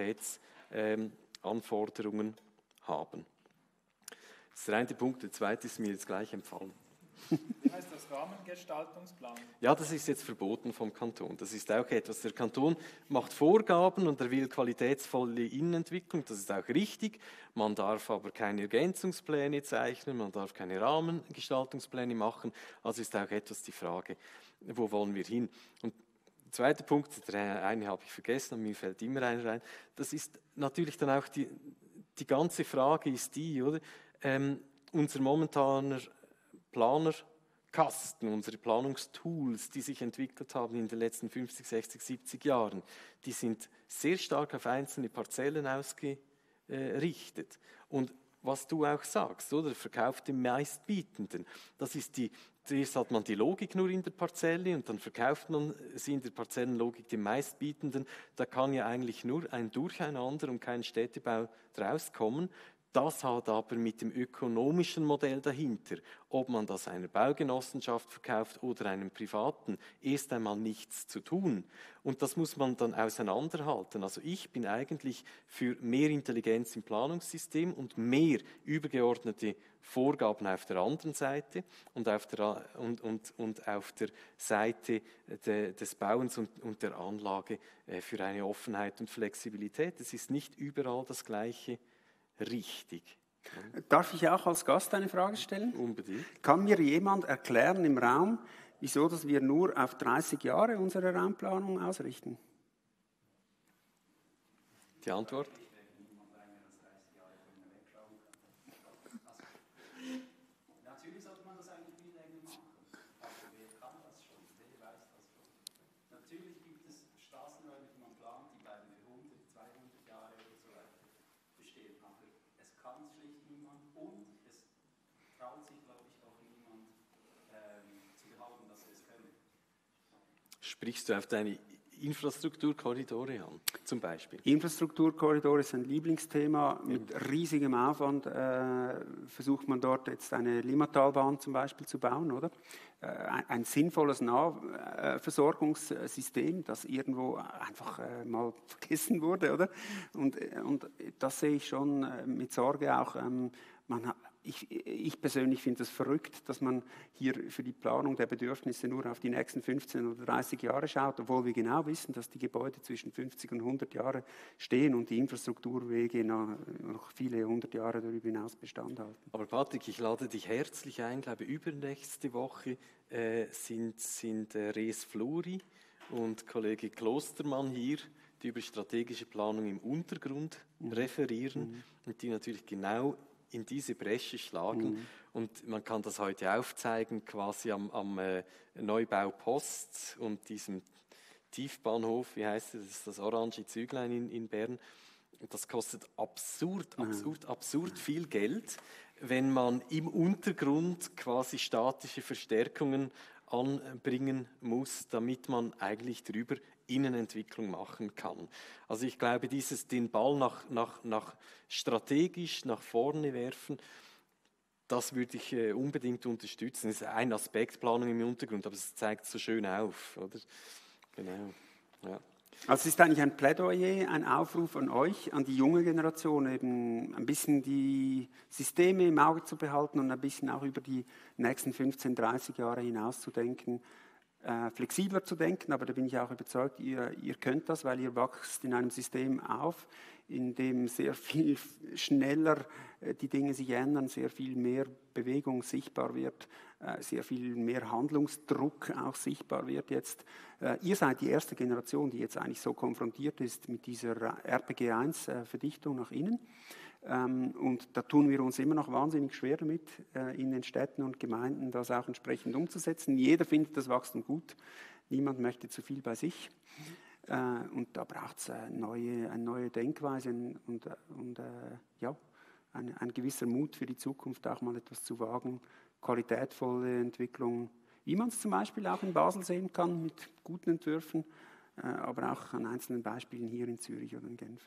Qualitätsanforderungen ähm, haben. Das ist der eine Punkt, der zweite ist mir jetzt gleich empfallen. Wie heißt das, Rahmengestaltungsplan? Ja, das ist jetzt verboten vom Kanton. Das ist auch etwas, der Kanton macht Vorgaben und er will qualitätsvolle Innenentwicklung, das ist auch richtig. Man darf aber keine Ergänzungspläne zeichnen, man darf keine Rahmengestaltungspläne machen. Also ist auch etwas die Frage, wo wollen wir hin? Und der zweite Punkt, der eine habe ich vergessen und mir fällt immer einer rein, das ist natürlich dann auch die, die ganze Frage ist die, oder? Ähm, unser momentaner Planerkasten, unsere Planungstools, die sich entwickelt haben in den letzten fünfzig, sechzig, siebzig Jahren, die sind sehr stark auf einzelne Parzellen ausgerichtet. Und was du auch sagst, oder? Verkauft dem Meistbietenden. Das ist die, zuerst hat man die Logik nur in der Parzelle und dann verkauft man sie in der Parzellenlogik dem Meistbietenden. Da kann ja eigentlich nur ein Durcheinander und kein Städtebau draus kommen. Das hat aber mit dem ökonomischen Modell dahinter, ob man das einer Baugenossenschaft verkauft oder einem Privaten, erst einmal nichts zu tun. Und das muss man dann auseinanderhalten. Also ich bin eigentlich für mehr Intelligenz im Planungssystem und mehr übergeordnete Vorgaben auf der anderen Seite und auf der, und, und, und auf der Seite de, des Bauens und, und der Anlage äh, für eine Offenheit und Flexibilität. Es ist nicht überall das Gleiche richtig. Darf ich auch als Gast eine Frage stellen? Unbedingt. Kann mir jemand erklären im Raum, wieso dass wir nur auf dreißig Jahre unsere Raumplanung ausrichten? Die Antwort? Natürlich sollte man das eigentlich viel länger machen, aber wer kann das schon? Wer weiß das schon? Natürlich gibt es Straßenräume, die man plant, die bleiben für hundert, zweihundert Jahre oder so weiter bestehen, aber es kann schlicht niemand und es traut sich, glaube ich, auch niemand ähm, zu behaupten, dass er es könne. Sprichst du auf deine Infrastrukturkorridore an, zum Beispiel? Infrastrukturkorridor ist ein Lieblingsthema. Mit riesigem Aufwand äh, versucht man dort jetzt eine Limmatalbahn zum Beispiel zu bauen, oder? Äh, ein, ein sinnvolles Nahversorgungssystem, das irgendwo einfach äh, mal vergessen wurde, oder? Und, und das sehe ich schon äh, mit Sorge auch. Ähm, man hat, Ich, ich persönlich finde es verrückt, dass man hier für die Planung der Bedürfnisse nur auf die nächsten fünfzehn oder dreißig Jahre schaut, obwohl wir genau wissen, dass die Gebäude zwischen fünfzig und hundert Jahre stehen und die Infrastrukturwege noch viele hundert Jahre darüber hinaus Bestand halten. Aber Patrick, ich lade dich herzlich ein, ich glaube übernächste Woche äh, sind, sind äh, Res Fluri und Kollege Klostermann hier, die über strategische Planung im Untergrund mhm. referieren mhm. und die natürlich genau in diese Bresche schlagen. Mhm. Und man kann das heute aufzeigen, quasi am, am äh, Neubau Post und diesem Tiefbahnhof, wie heißt es, das ist das orange Züglein in, in Bern. Das kostet absurd, absurd, mhm. absurd viel Geld, wenn man im Untergrund quasi statische Verstärkungen anbringen muss, damit man eigentlich drüber Innenentwicklung machen kann. Also ich glaube, dieses den Ball nach, nach, nach strategisch nach vorne werfen, das würde ich äh, unbedingt unterstützen. Das ist ein Aspekt Planung im Untergrund, aber es zeigt so schön auf, oder? Genau. Ja. Also es ist eigentlich ein Plädoyer, ein Aufruf an euch, an die junge Generation, eben ein bisschen die Systeme im Auge zu behalten und ein bisschen auch über die nächsten fünfzehn, dreißig Jahre hinaus zu denken. äh, flexibler zu denken, aber da bin ich auch überzeugt, ihr, ihr könnt das, weil ihr wachst in einem System auf, in dem sehr viel schneller äh, die Dinge sich ändern, sehr viel mehr Bewegung sichtbar wird, äh, sehr viel mehr Handlungsdruck auch sichtbar wird jetzt. Äh, ihr seid die erste Generation, die jetzt eigentlich so konfrontiert ist mit dieser R P G eins äh, Verdichtung nach innen. Ähm, und da tun wir uns immer noch wahnsinnig schwer damit, äh, in den Städten und Gemeinden das auch entsprechend umzusetzen. Jeder findet das Wachstum gut, niemand möchte zu viel bei sich. Äh, und da braucht es eine neue, eine neue Denkweise und, und äh, ja, ein, ein gewisser Mut für die Zukunft, auch mal etwas zu wagen, qualitätvolle Entwicklung, wie man es zum Beispiel auch in Basel sehen kann, mit guten Entwürfen, äh, aber auch an einzelnen Beispielen hier in Zürich oder in Genf.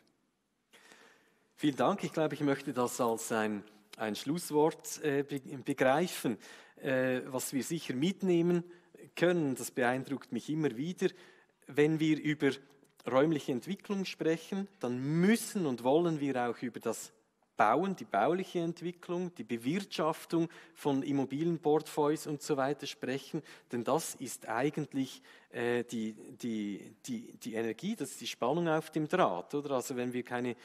Vielen Dank. Ich glaube, ich möchte das als ein, ein Schlusswort äh, be- begreifen. Äh, was wir sicher mitnehmen können, das beeindruckt mich immer wieder, wenn wir über räumliche Entwicklung sprechen, dann müssen und wollen wir auch über das Bauen, die bauliche Entwicklung, die Bewirtschaftung von Immobilienportfolios und so weiter sprechen, denn das ist eigentlich äh, die, die, die, die Energie, das ist die Spannung auf dem Draht, oder? Also wenn wir keine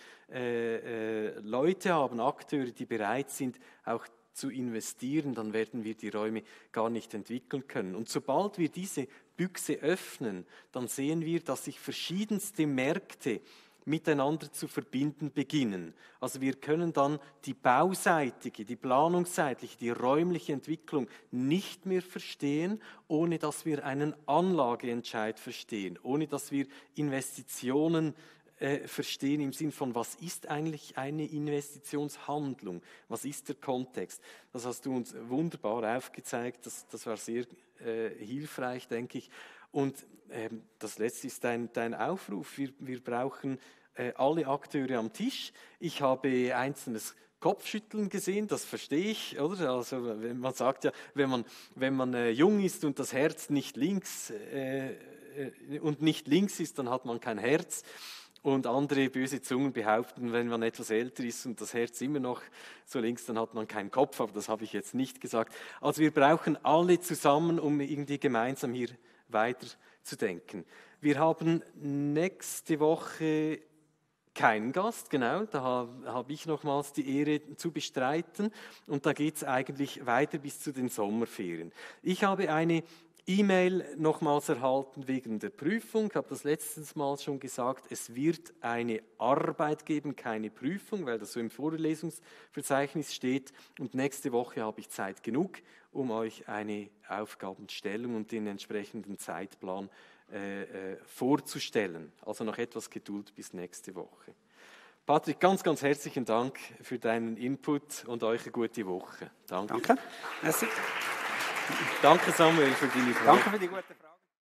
äh, äh, Leute haben, Akteure, die bereit sind, auch zu investieren, dann werden wir die Räume gar nicht entwickeln können. Und sobald wir diese Büchse öffnen, dann sehen wir, dass sich verschiedenste Märkte miteinander zu verbinden beginnen. Also wir können dann die bauseitige, die planungsseitige, die räumliche Entwicklung nicht mehr verstehen, ohne dass wir einen Anlageentscheid verstehen, ohne dass wir Investitionen äh, verstehen im Sinn von, was ist eigentlich eine Investitionshandlung, was ist der Kontext. Das hast du uns wunderbar aufgezeigt, das, das war sehr äh, hilfreich, denke ich. Und ähm, das Letzte ist dein, dein Aufruf, wir, wir brauchen alle Akteure am Tisch. Ich habe einzelnes Kopfschütteln gesehen, das verstehe ich, oder? Also wenn man sagt ja, wenn man, wenn man äh, jung ist und das Herz nicht links äh, äh, und nicht links ist, dann hat man kein Herz. Und andere böse Zungen behaupten, wenn man etwas älter ist und das Herz immer noch so links, dann hat man keinen Kopf, aber das habe ich jetzt nicht gesagt. Also wir brauchen alle zusammen, um irgendwie gemeinsam hier weiterzudenken. Wir haben nächste Woche keinen Gast, genau, da habe hab ich nochmals die Ehre zu bestreiten und da geht es eigentlich weiter bis zu den Sommerferien. Ich habe eine E-Mail nochmals erhalten wegen der Prüfung, ich habe das letztes Mal schon gesagt, es wird eine Arbeit geben, keine Prüfung, weil das so im Vorlesungsverzeichnis steht und nächste Woche habe ich Zeit genug, um euch eine Aufgabenstellung und den entsprechenden Zeitplan Äh, äh, vorzustellen. Also noch etwas Geduld bis nächste Woche. Patrick, ganz, ganz herzlichen Dank für deinen Input und euch eine gute Woche. Danke. Danke. Merci. Danke Samuel für deine Frage. Danke für die gute Frage.